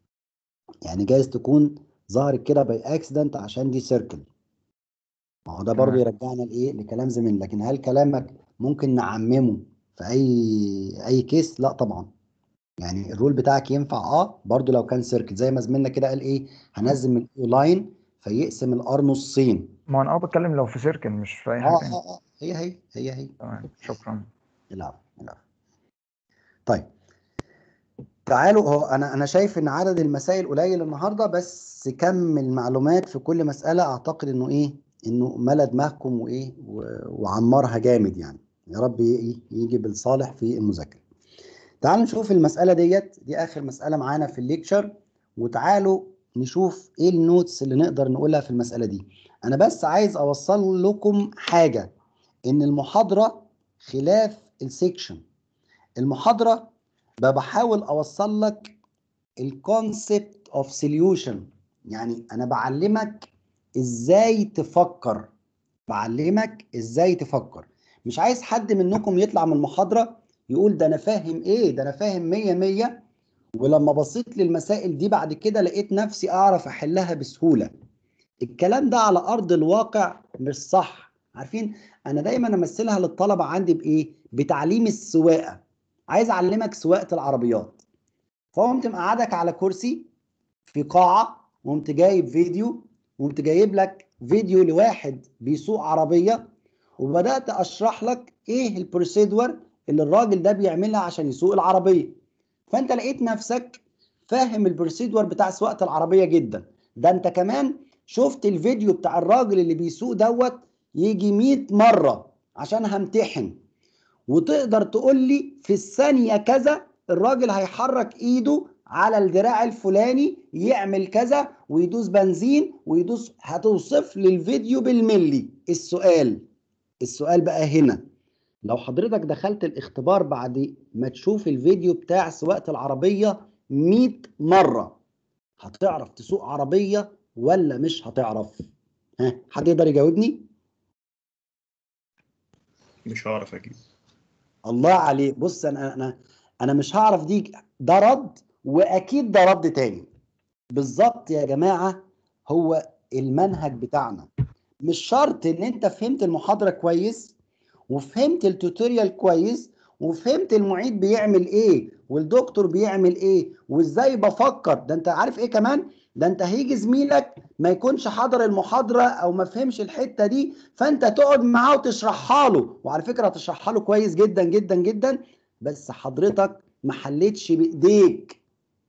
يعني جايز تكون ظهرت كده باي اكسيدنت عشان دي سيركل، ما هو ده برضو تمام. يرجعنا لايه، لكلام زميل. لكن هل كلامك ممكن نعممه في اي اي كيس؟ لا طبعا. يعني الرول بتاعك ينفع اه برضو لو كان سيركل، زي ما زميلنا كده قال ايه، هنزل من الاو لاين فيقسم الار نصين. ما انا اه بتكلم لو في سيركل مش في اي اه حاجه اه تانية. اه هي هي هي هي تمام، شكرا. العفو العفو. طيب تعالوا، هو انا انا شايف ان عدد المسائل قليل النهارده، بس كم المعلومات في كل مساله اعتقد انه ايه، انه ملا دماغكم وايه و- وعمرها جامد يعني. يا رب ي- يجي بالصالح في المذاكره. تعالوا نشوف المساله ديت، دي اخر مساله معانا في الليكتشر، وتعالوا نشوف ايه النوتس اللي نقدر نقولها في المساله دي. انا بس عايز اوصل لكم حاجه، ان المحاضره خلاف السيكشن. المحاضره بقى بحاول اوصل لك الكونسبت اوف سوليوشن، يعني انا بعلمك ازاي تفكر، بعلمك ازاي تفكر. مش عايز حد منكم يطلع من المحاضرة يقول ده انا فاهم ايه، ده انا فاهم مية مية، ولما بصيت للمسائل دي بعد كده لقيت نفسي اعرف احلها بسهولة. الكلام ده على ارض الواقع مش صح. عارفين انا دايما امثلها للطلبة عندي بايه؟ بتعليم السواقة. عايز اعلمك سواقة العربيات، فقمت مقعدك على كرسي في قاعة، وقمت جايب فيديو، وقمت جايب لك فيديو لواحد بيسوق عربية، وبدأت أشرح لك إيه البروسيدور اللي الراجل ده بيعملها عشان يسوق العربية. فأنت لقيت نفسك فاهم البروسيدور بتاع سواقة العربية جدا. ده أنت كمان شفت الفيديو بتاع الراجل اللي بيسوق دوت يجي مية مرة عشان همتحن، وتقدر تقول لي في الثانية كذا الراجل هيحرك ايده على الدراع الفلاني يعمل كذا ويدوس بنزين ويدوس، هتوصف لي الفيديو بالملي. السؤال السؤال بقى هنا، لو حضرتك دخلت الاختبار بعد ما تشوف الفيديو بتاع سواقة العربية مية مرة، هتعرف تسوق عربية ولا مش هتعرف؟ ها، حد يقدر يجاوبني؟ مش هعرف اكيد. الله عليك. بص انا انا انا مش هعرف دي، ده رد، واكيد ده رد تاني. بالظبط يا جماعه، هو المنهج بتاعنا مش شرط ان انت فهمت المحاضره كويس وفهمت التوتوريال كويس وفهمت المعيد بيعمل ايه والدكتور بيعمل ايه وازاي بفكر. ده انت عارف ايه كمان، ده انت هيجي زميلك ما يكونش حضر المحاضره او ما فهمش الحته دي، فانت تقعد معاه وتشرحها له، وعلى فكره هتشرحها له كويس جدا جدا جدا، بس حضرتك ما حلتش بايديك.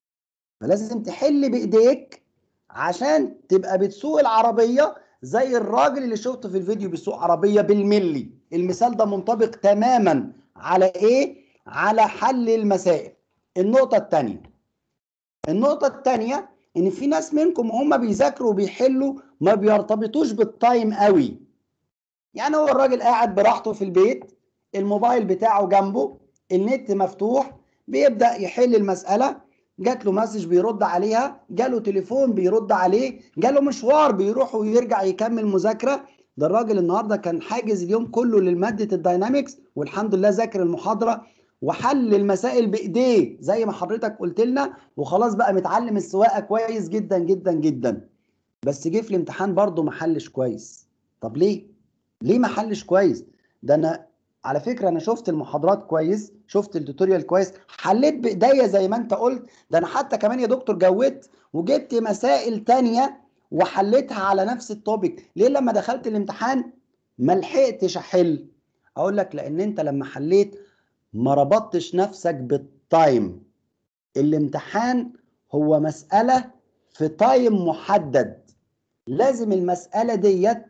فلازم تحل بايديك عشان تبقى بتسوق العربيه زي الراجل اللي شفته في الفيديو بيسوق عربيه بالملي. المثال ده منطبق تماما على ايه؟ على حل المسائل. النقطه الثانيه النقطه الثانيه ان في ناس منكم هم بيذاكروا وبيحلوا ما بيرتبطوش بالتايم قوي. يعني هو الراجل قاعد براحته في البيت، الموبايل بتاعه جنبه، النت مفتوح، بيبدأ يحل المسألة، جات له مسج بيرد عليها، جاله تليفون بيرد عليه، جاله مشوار بيروح ويرجع يكمل مذاكرة. ده الراجل النهارده كان حاجز اليوم كله للمادة الداينامكس، والحمد لله ذاكر المحاضرة وحل المسائل بإيديه زي ما حضرتك قلت لنا، وخلاص بقى متعلم السواقة كويس جدا جدا جدا. بس جه في الامتحان برضه ما حلش كويس. طب ليه؟ ليه ما حلش كويس؟ ده انا على فكره انا شفت المحاضرات كويس، شفت التوتوريال كويس، حليت بايديا زي ما انت قلت. ده انا حتى كمان يا دكتور جودت وجبت مسائل تانية وحليتها على نفس التوبيك. ليه لما دخلت الامتحان ما لحقتش احل؟ اقول لك لان انت لما حليت ما ربطتش نفسك بالتايم. الامتحان هو مسألة في تايم محدد، لازم المسألة ديت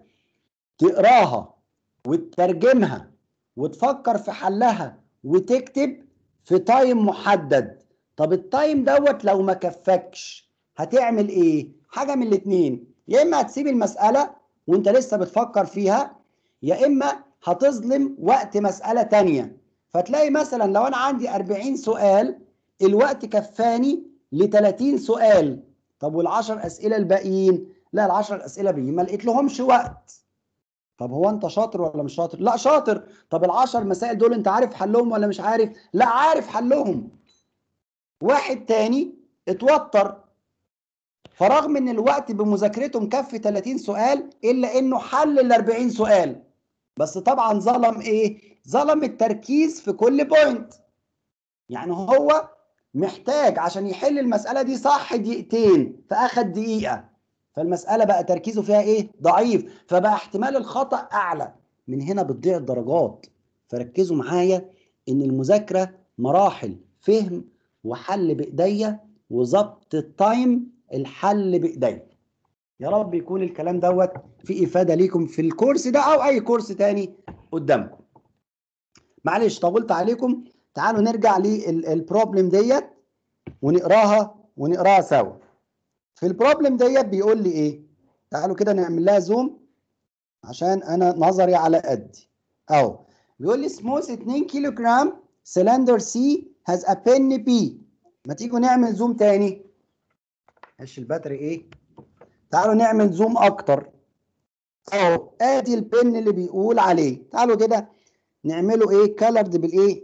تقراها وتترجمها وتفكر في حلها وتكتب في تايم محدد. طب التايم دوت لو ما كفكش هتعمل ايه؟ حاجة من الاتنين، يا اما هتسيب المسألة وانت لسه بتفكر فيها، يا اما هتظلم وقت مسألة تانية. فتلاقي مثلا لو انا عندي أربعين سؤال الوقت كفاني ل ثلاثين سؤال، طب والعشر اسئله الباقيين؟ لا العشر اسئله الباقيين ما لقيت لهمش وقت. طب هو انت شاطر ولا مش شاطر؟ لا شاطر. طب العشر مسائل دول انت عارف حلهم ولا مش عارف؟ لا عارف حلهم. واحد تاني اتوتر، فرغم ان الوقت بمذاكرته مكفي ثلاثين سؤال الا انه حل ال أربعين سؤال، بس طبعا ظلم ايه؟ ظلم التركيز في كل بوينت. يعني هو محتاج عشان يحل المسألة دي صح دقيقتين فأخد دقيقة، فالمسألة بقى تركيزه فيها ايه؟ ضعيف، فبقى احتمال الخطأ أعلى. من هنا بتضيع الدرجات. فركزوا معايا إن المذاكرة مراحل فهم وحل بإيديا وظبط التايم الحل بإيديا. يا رب يكون الكلام دوت فيه إفادة ليكم في الكورس ده أو أي كورس تاني قدامكم. معلش طولت عليكم. تعالوا نرجع للبروبلم ديت ونقراها ونقراها سوا. في البروبلم ديت بيقول لي ايه؟ تعالوا كده نعمل لها زوم عشان انا نظري على قدي. اهو بيقول لي سموث اتنين كيلو جرام سلندر سي هاز ا بن بي. ما تيجوا نعمل زوم تاني. معلش الباتري ايه؟ تعالوا نعمل زوم اكتر. اهو ادي البن اللي بيقول عليه. تعالوا كده نعمله ايه؟ كالرد بالايه؟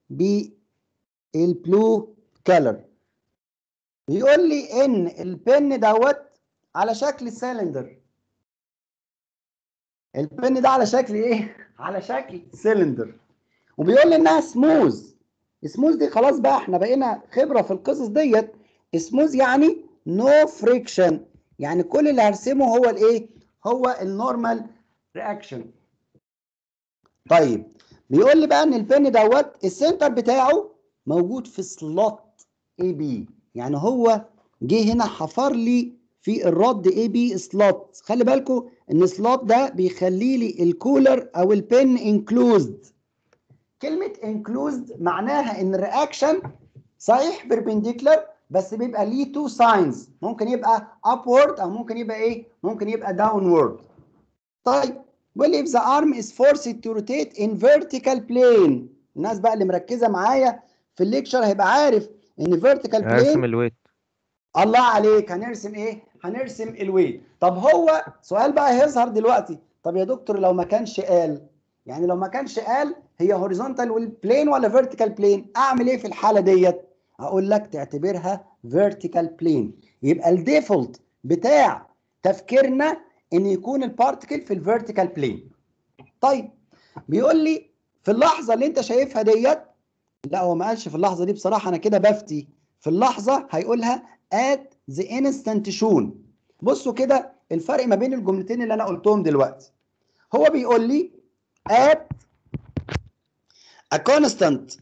بالبلو كالر. بيقول لي ان البن دوت على شكل سيلندر. البن ده على شكل ايه؟ على شكل سيلندر. وبيقول لي انها سموز. سموز دي خلاص بقى احنا بقينا خبره في القصص ديت. سموز يعني نو فريكشن، يعني كل اللي هرسمه هو الايه؟ هو النورمال رياكشن. طيب بيقول لي بقى ان البن دوت السنتر بتاعه موجود في سلوت اي بي، يعني هو جه هنا حفر لي في الرد اي بي سلوت. خلي بالكم ان سلوت ده بيخلي لي الكولر او البن انكلوزد. كلمه انكلوزد معناها ان الرياكشن صحيح بيربنديكولار بس بيبقى ليه تو ساينز، ممكن يبقى upward او ممكن يبقى ايه؟ ممكن يبقى downward. طيب بيقول لي if the arm is forced to rotate in vertical plane. الناس بقى اللي مركزه معايا في الليكشر هيبقى عارف ان vertical plane هرسم الويت. الله عليك. هنرسم ايه؟ هنرسم الويت. طب هو سؤال بقى هيظهر دلوقتي، طب يا دكتور لو ما كانش قال، يعني لو ما كانش قال هي هوريزونتال بلين ولا فيرتيكال بلين، اعمل ايه في الحاله ديت؟ اقول لك تعتبرها فيرتيكال بلين. يبقى الديفولت بتاع تفكيرنا ان يكون البارتيكل في الفيرتيكال بلين. طيب بيقول لي في اللحظه اللي انت شايفها ديت، لا هو ما قالش في اللحظه دي بصراحه، انا كده بفتي. في اللحظه هيقولها at the instant shown. بصوا كده الفرق ما بين الجملتين اللي انا قلتهم دلوقتي. هو بيقول لي at a constant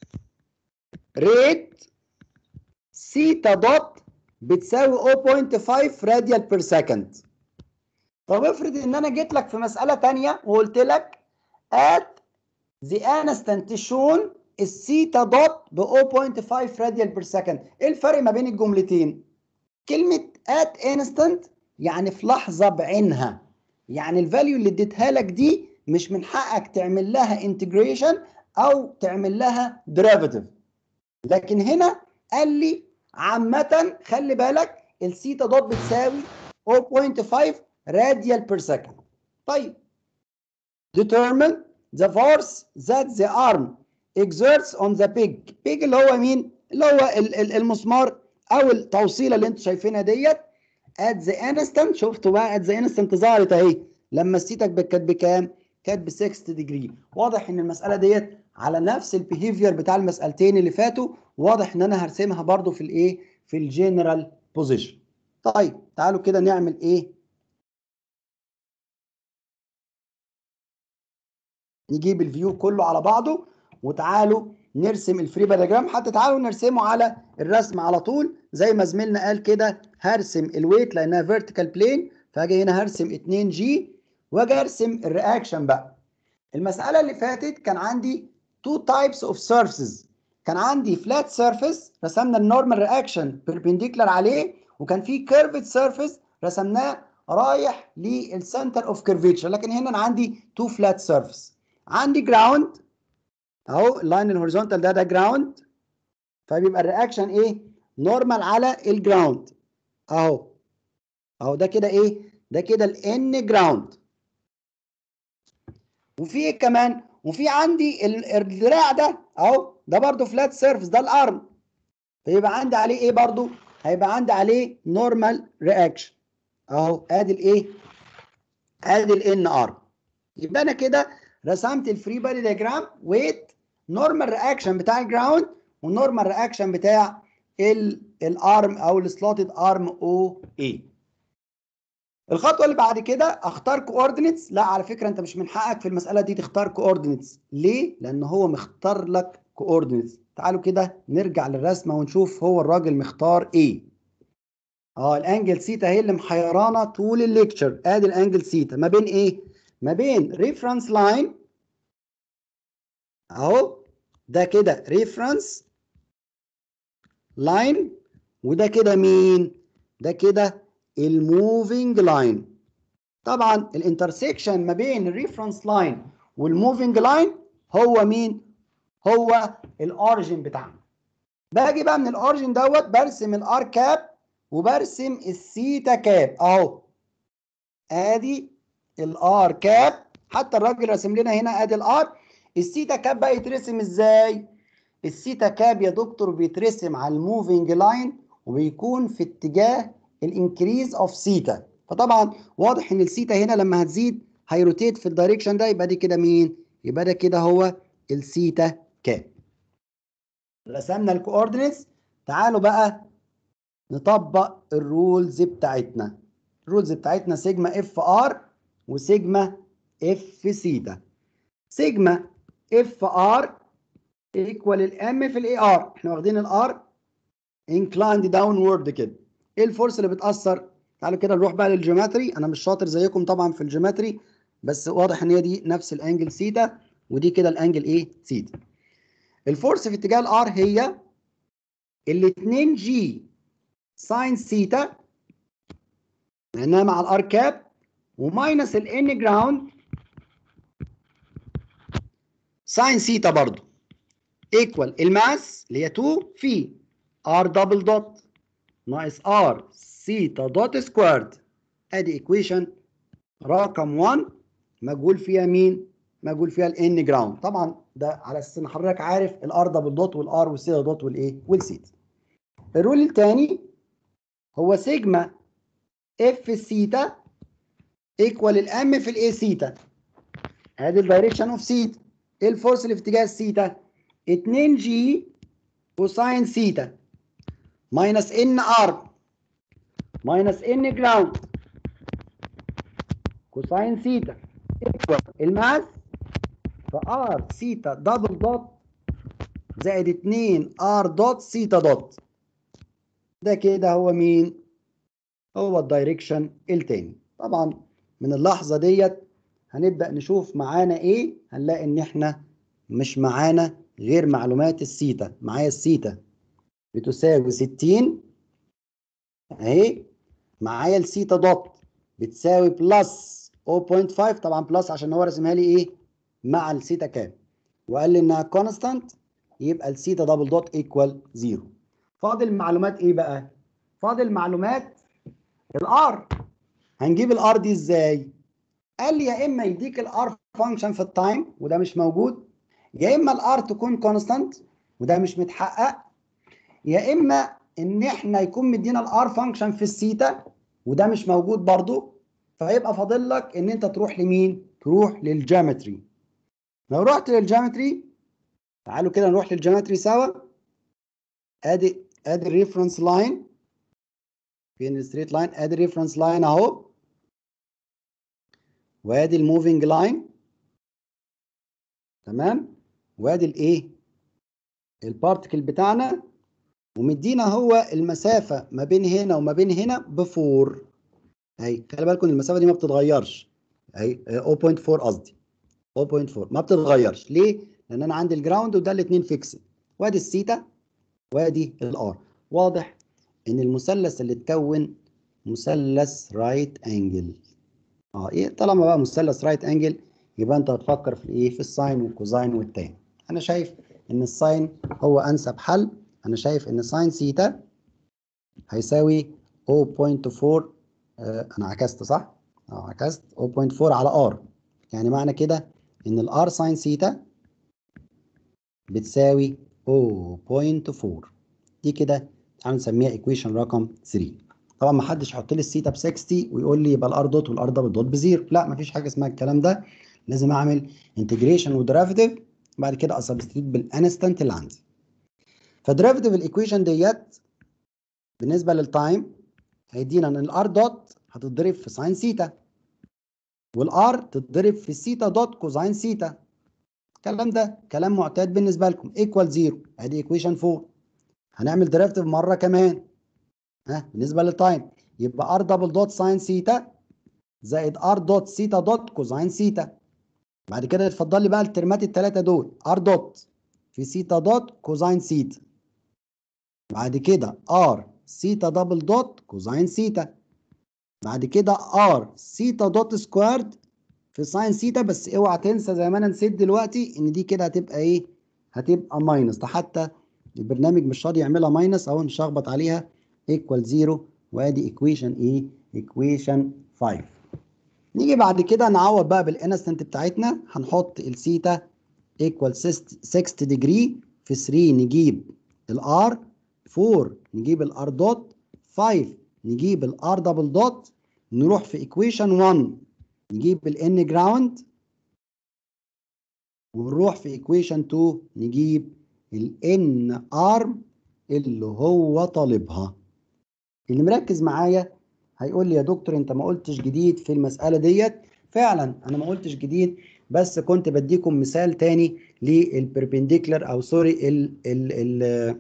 rate theta dot بتساوي صفر فاصلة خمسة راديال بير سكند. طب افرض ان انا جيت لك في مساله ثانيه وقلت لك at the instant shown الثيتا دوت ب صفر فاصلة خمسة راديال بير سكند. ايه الفرق ما بين الجملتين؟ كلمه at instant يعني في لحظه بعينها، يعني الفاليو اللي اديتها لك دي مش من حقك تعمل لها انتجريشن او تعمل لها ديريفيتيف. لكن هنا قال لي عامه خلي بالك الثيتا دوت بتساوي صفر فاصلة خمسة راديال بير سكند. طيب determine the force that the arm exerts on the peg. peg اللي هو مين؟ اللي هو المسمار او التوصيله اللي انتوا شايفينها ديت. at the instant شفتوا بقى at the instant ظهرت اهي لما الثيتا كانت بكام؟ كانت ب ستين ديجري. واضح ان المساله ديت على نفس البيهيفير بتاع المسالتين اللي فاتوا. واضح ان انا هرسمها برضو في الايه؟ في الجنرال بوزيشن. طيب تعالوا كده نعمل ايه؟ نجيب الفيو كله على بعضه وتعالوا نرسم الفري باراديجرام. حتى تعالوا نرسمه على الرسم على طول زي ما زميلنا قال كده. هرسم الويت لانها فيرتيكال بلين، فاجي هنا هرسم اتنين جي واجي ارسم الرياكشن بقى. المساله اللي فاتت كان عندي تو تايبس اوف سيرفيسز. كان عندي فلات سيرفيس رسمنا النورمال رياكشن بيربنديكولار عليه، وكان في كيرفد سيرفيس رسمناه رايح للسنتر اوف كيرفيتشر. لكن هنا انا عندي تو فلات سيرفيس. عندي جراوند اهو اللاين الهوريزونتال ده ده جراوند، فبيبقى الرياكشن ايه؟ نورمال على الجراوند. اهو اهو ده كده ايه؟ ده كده الان جراوند. وفي ايه كمان؟ وفي عندي الدراع ده اهو، ده برضو فلات سيرفيس، ده الارم، فيبقى عندي عليه ايه برضو؟ هيبقى عندي عليه نورمال رياكشن اهو. ادي الايه؟ ادي الان ارم. يبقى انا كده رسمت الفري بادي دياجرام ويت نورمال رياكشن بتاع الجراوند والنورمال رياكشن بتاع الارم او السلوتد ارم او اي. الخطوه اللي بعد كده اختار كوردينيتس. لا على فكره انت مش من حقك في المساله دي تختار كوردينيتس. ليه؟ لان هو مختار لك كوردينيتس. تعالوا كده نرجع للرسمه ونشوف هو الراجل مختار ايه. اه الانجل سيتا هي اللي محيرانا طول الليكتشر. ادي الانجل سيتا ما بين ايه؟ ما بين ريفرنس لاين اهو، ده كده ريفرنس لاين، وده كده مين؟ ده كده الموفينج لاين. طبعا الانترسكشن ما بين الريفرنس لاين والموفينج لاين هو مين؟ هو الاوريجن بتاعنا. باجي بقى من الاوريجن دوت برسم الار كاب وبرسم السيتا كاب اهو. ادي الار كاب، حتى الراجل رسم لنا هنا ادي الار. السيتا كاب بقى يترسم ازاي؟ السيتا كاب يا دكتور بيترسم على الموفينج لاين وبيكون في اتجاه الانكريز اوف سيتا. فطبعا واضح ان السيتا هنا لما هتزيد هيروتيت في الدايركشن ده، يبقى دي كده مين؟ يبقى ده كده هو السيتا كاب. رسمنا الكوردينيتس. تعالوا بقى نطبق الرولز بتاعتنا. الرولز بتاعتنا سيجما اف ار وسيجما اف سيتا. سيجما اف ار ايكوال الام في الاي ار. احنا واخدين الار انكلايند داونورد كده. ايه الفورس اللي بتاثر؟ تعالوا كده نروح بقى للجيومتري. انا مش شاطر زيكم طبعا في الجيومتري، بس واضح ان هي دي نفس الانجل سيتا ودي كده الانجل ايه؟ سيتا. الفورس في اتجاه الار هي ال اتنين جي ساين سيتا لانها مع الار كاب وماينس الان جراوند ساين سيتا برضو ايكوال الماس اللي هي اتنين في ار دبل دوت ناقص ار سيتا دوت سكويرد. ادي ايكويشن رقم واحد مجهول فيها مين؟ مجهول فيها الان جراوند. طبعا ده على اساس ان حضرتك عارف الار دبل دوت والار والسيتا دوت والايه؟ والسيتا. الرول الثاني هو سيجما اف سيتا ايكوال الام في الاي سيتا. ادي الدايركشن اوف سيتا. ايه الفورس اللي في اتجاه السيتا؟ اتنين جي كوساين سيتا ماينس ان ار ماينس ان جراوند كوساين سيتا ايكوال الماس في ار سيتا دبل دوت زائد اتنين ار دوت سيتا دوت. ده كده هو مين؟ هو الدايركشن التاني. طبعا من اللحظه ديت هنبدا نشوف معانا ايه. هنلاقي ان احنا مش معانا غير معلومات السيتا. معايا السيتا بتساوي ستين اهي. معايا السيتا دوت بتساوي بلس صفر فاصلة خمسة. طبعا بلس عشان هو رسمها لي ايه؟ مع السيتا كام، وقال لي انها كونستانت، يبقى السيتا دبل دوت ايكوال زيرو. فاضل معلومات ايه بقى؟ فاضل معلومات الار. هنجيب الار دي ازاي؟ قال لي يا اما يديك الار فانكشن في التايم وده مش موجود، يا اما الار تكون كونستانت وده مش متحقق، يا اما ان احنا يكون مدينا الار فانكشن في السيتا وده مش موجود برضو. فهيبقى فاضل لك ان انت تروح لمين؟ تروح للجيومتري. لو رحت للجيومتري تعالوا كده نروح للجيومتري سوا. ادي ادي الريفرنس لاين. فين الستريت لاين؟ ادي الريفرنس لاين اهو، وادي الموفينج لاين تمام، وادي الايه؟ البارتكل بتاعنا، ومدينا هو المسافه ما بين هنا وما بين هنا بفور اهي. خلي بالكم المسافه دي ما بتتغيرش اهي، صفر فاصلة أربعة قصدي صفر فاصلة أربعة ما بتتغيرش. ليه؟ لان انا عندي الجراوند وده الاثنين فيكس، وادي السيتا وادي الار. واضح ان المثلث اللي اتكون مثلث رايت انجل. اه ايه طالما بقى مثلث رايت انجل يبقى انت هتفكر في ايه؟ في الساين والكوزاين والتان. انا شايف ان الساين هو انسب حل. انا شايف ان ساين سيتا هيساوي صفر فاصلة أربعة آه انا عكست صح؟ اه عكست صفر فاصلة أربعة على ار، يعني معنى كده ان الار ساين ثيتا بتساوي صفر فاصلة أربعة. دي كده تعالوا نسميها ايكويشن رقم ثلاثة. طبعا ما حدش يحط لي الثيتا ب ستين ويقول لي يبقى الار دوت والار دبل دوت بزيرو، لا ما فيش حاجه اسمها الكلام ده. لازم اعمل انتجريشن وديريفيتيف، بعد كده اسبستيت بالانستنت اللي عندي. فديريفيتيف الايكويشن ديت بالنسبه للتايم هيدينا ان الار دوت هتتضرب في ساين ثيتا، والار تتضرب في الثيتا دوت كوزاين ثيتا. الكلام ده كلام معتاد بالنسبه لكم. ايكوال زيرو، ادي ايكويشن أربعة. هنعمل ديريفيتيف مره كمان ها بالنسبه للتايم، يبقى ار دبل دوت ساين ثيتا زائد ار دوت ثيتا دوت كوزاين ثيتا. بعد كده اتفضل لي بقى الترمات الثلاثه دول، ار دوت في ثيتا دوت كوزاين ثيتا، بعد كده ار ثيتا دبل دوت كوزاين ثيتا، بعد كده ار ثيتا دوت سكوارد في ساين ثيتا. بس اوعى تنسى زي ما انا نسيت دلوقتي ان دي كده هتبقى ايه؟ هتبقى ماينس. ده حتى البرنامج مش راضي يعملها ماينس اهو، نشخبط عليها ايكوال زيرو، وادي ايكويشن ايه؟ ايكويشن خمسة. نيجي بعد كده نعوض بقى بالانستنت بتاعتنا، هنحط الثيتا ايكوال ستين ديجري في ثلاثة نجيب الار، أربعة نجيب الار دوت، خمسة نجيب الار دبل دوت، نروح في ايكويشن واحد نجيب الان جراوند، ونروح في ايكويشن اتنين نجيب الان ارم اللي هو طالبها. اللي مركز معايا هيقول لي يا دكتور انت ما قلتش جديد في المسألة ديت. فعلا انا ما قلتش جديد، بس كنت بديكم مثال تاني للبربنديكولار او سوري ال ال ال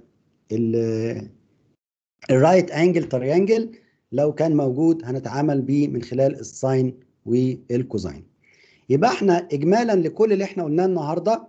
ال الرايت انجل تريانجل، لو كان موجود هنتعامل بيه من خلال الساين والكوزاين. يبقى احنا اجمالا لكل اللي احنا قلناه النهارده،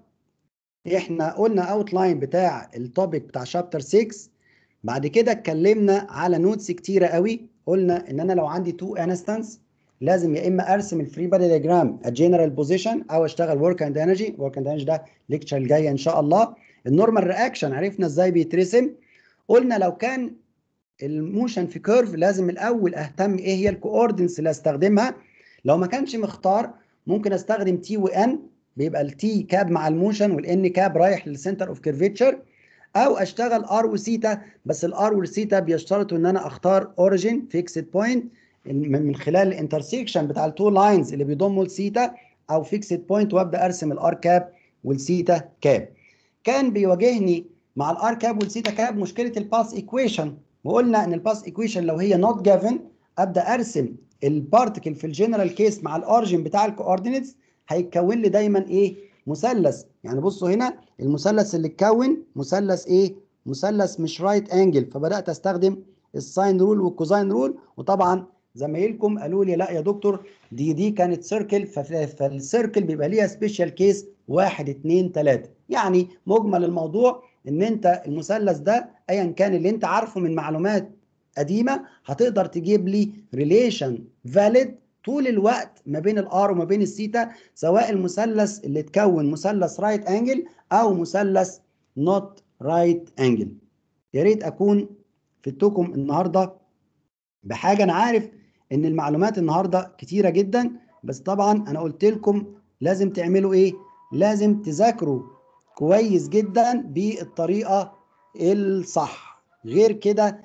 احنا قلنا اوتلاين بتاع التوبيك بتاع شابتر ستة. بعد كده اتكلمنا على نوتس كتيره قوي. قلنا ان انا لو عندي تو انستانس لازم يا اما ارسم الفري بادي دياجرام الجنرال بوزيشن او اشتغل ورك اند انرجي. ورك اند انرجي ده ليكتشر الجايه ان شاء الله. النورمال رياكشن عرفنا ازاي بيترسم. قلنا لو كان الموشن في كيرف لازم الاول اهتم ايه هي الكوردينتس اللي استخدمها. لو ما كانش مختار ممكن استخدم تي وان، بيبقى التي كاب مع الموشن والان كاب رايح للسنتر اوف كيرفيتشر، او اشتغل ار وسيتا. بس الار والسيتا بيشترطوا ان انا اختار اوريجين فيكسد بوينت من خلال الانترسيكشن بتاع التو لاينز اللي بيضموا السيتا، او فيكسد بوينت وابدا ارسم الار كاب والسيتا كاب. كان بيواجهني مع الار كاب والسيتا كاب مشكله الباس ايكويشن، وقلنا ان الباس ايكويشن لو هي نوت جيفن ابدا ارسم البارتكل في الجنرال كيس مع الاوريجين بتاع الكوردينيتس، هيتكون لي دايما ايه؟ مثلث. يعني بصوا هنا المثلث اللي اتكون مثلث ايه؟ مثلث مش رايت انجل. فبدات استخدم الساين رول والكوزاين رول، وطبعا زمايلكم قالوا لي لا يا دكتور دي دي كانت سيركل، فالسيركل بيبقى ليها سبيشال كيس واحد اتنين تلاته. يعني مجمل الموضوع ان انت المثلث ده ايا كان اللي انت عارفه من معلومات قديمه هتقدر تجيب لي ريليشن فاليد طول الوقت ما بين الار وما بين الثيتا، سواء المثلث اللي اتكون مثلث رايت انجل او مثلث نوت رايت انجل. يا ريت اكون فدتكم النهارده بحاجه. انا عارف ان المعلومات النهارده كتيره جدا، بس طبعا انا قلت لكم لازم تعملوا ايه؟ لازم تذاكروا كويس جدا بالطريقه الصح، غير كده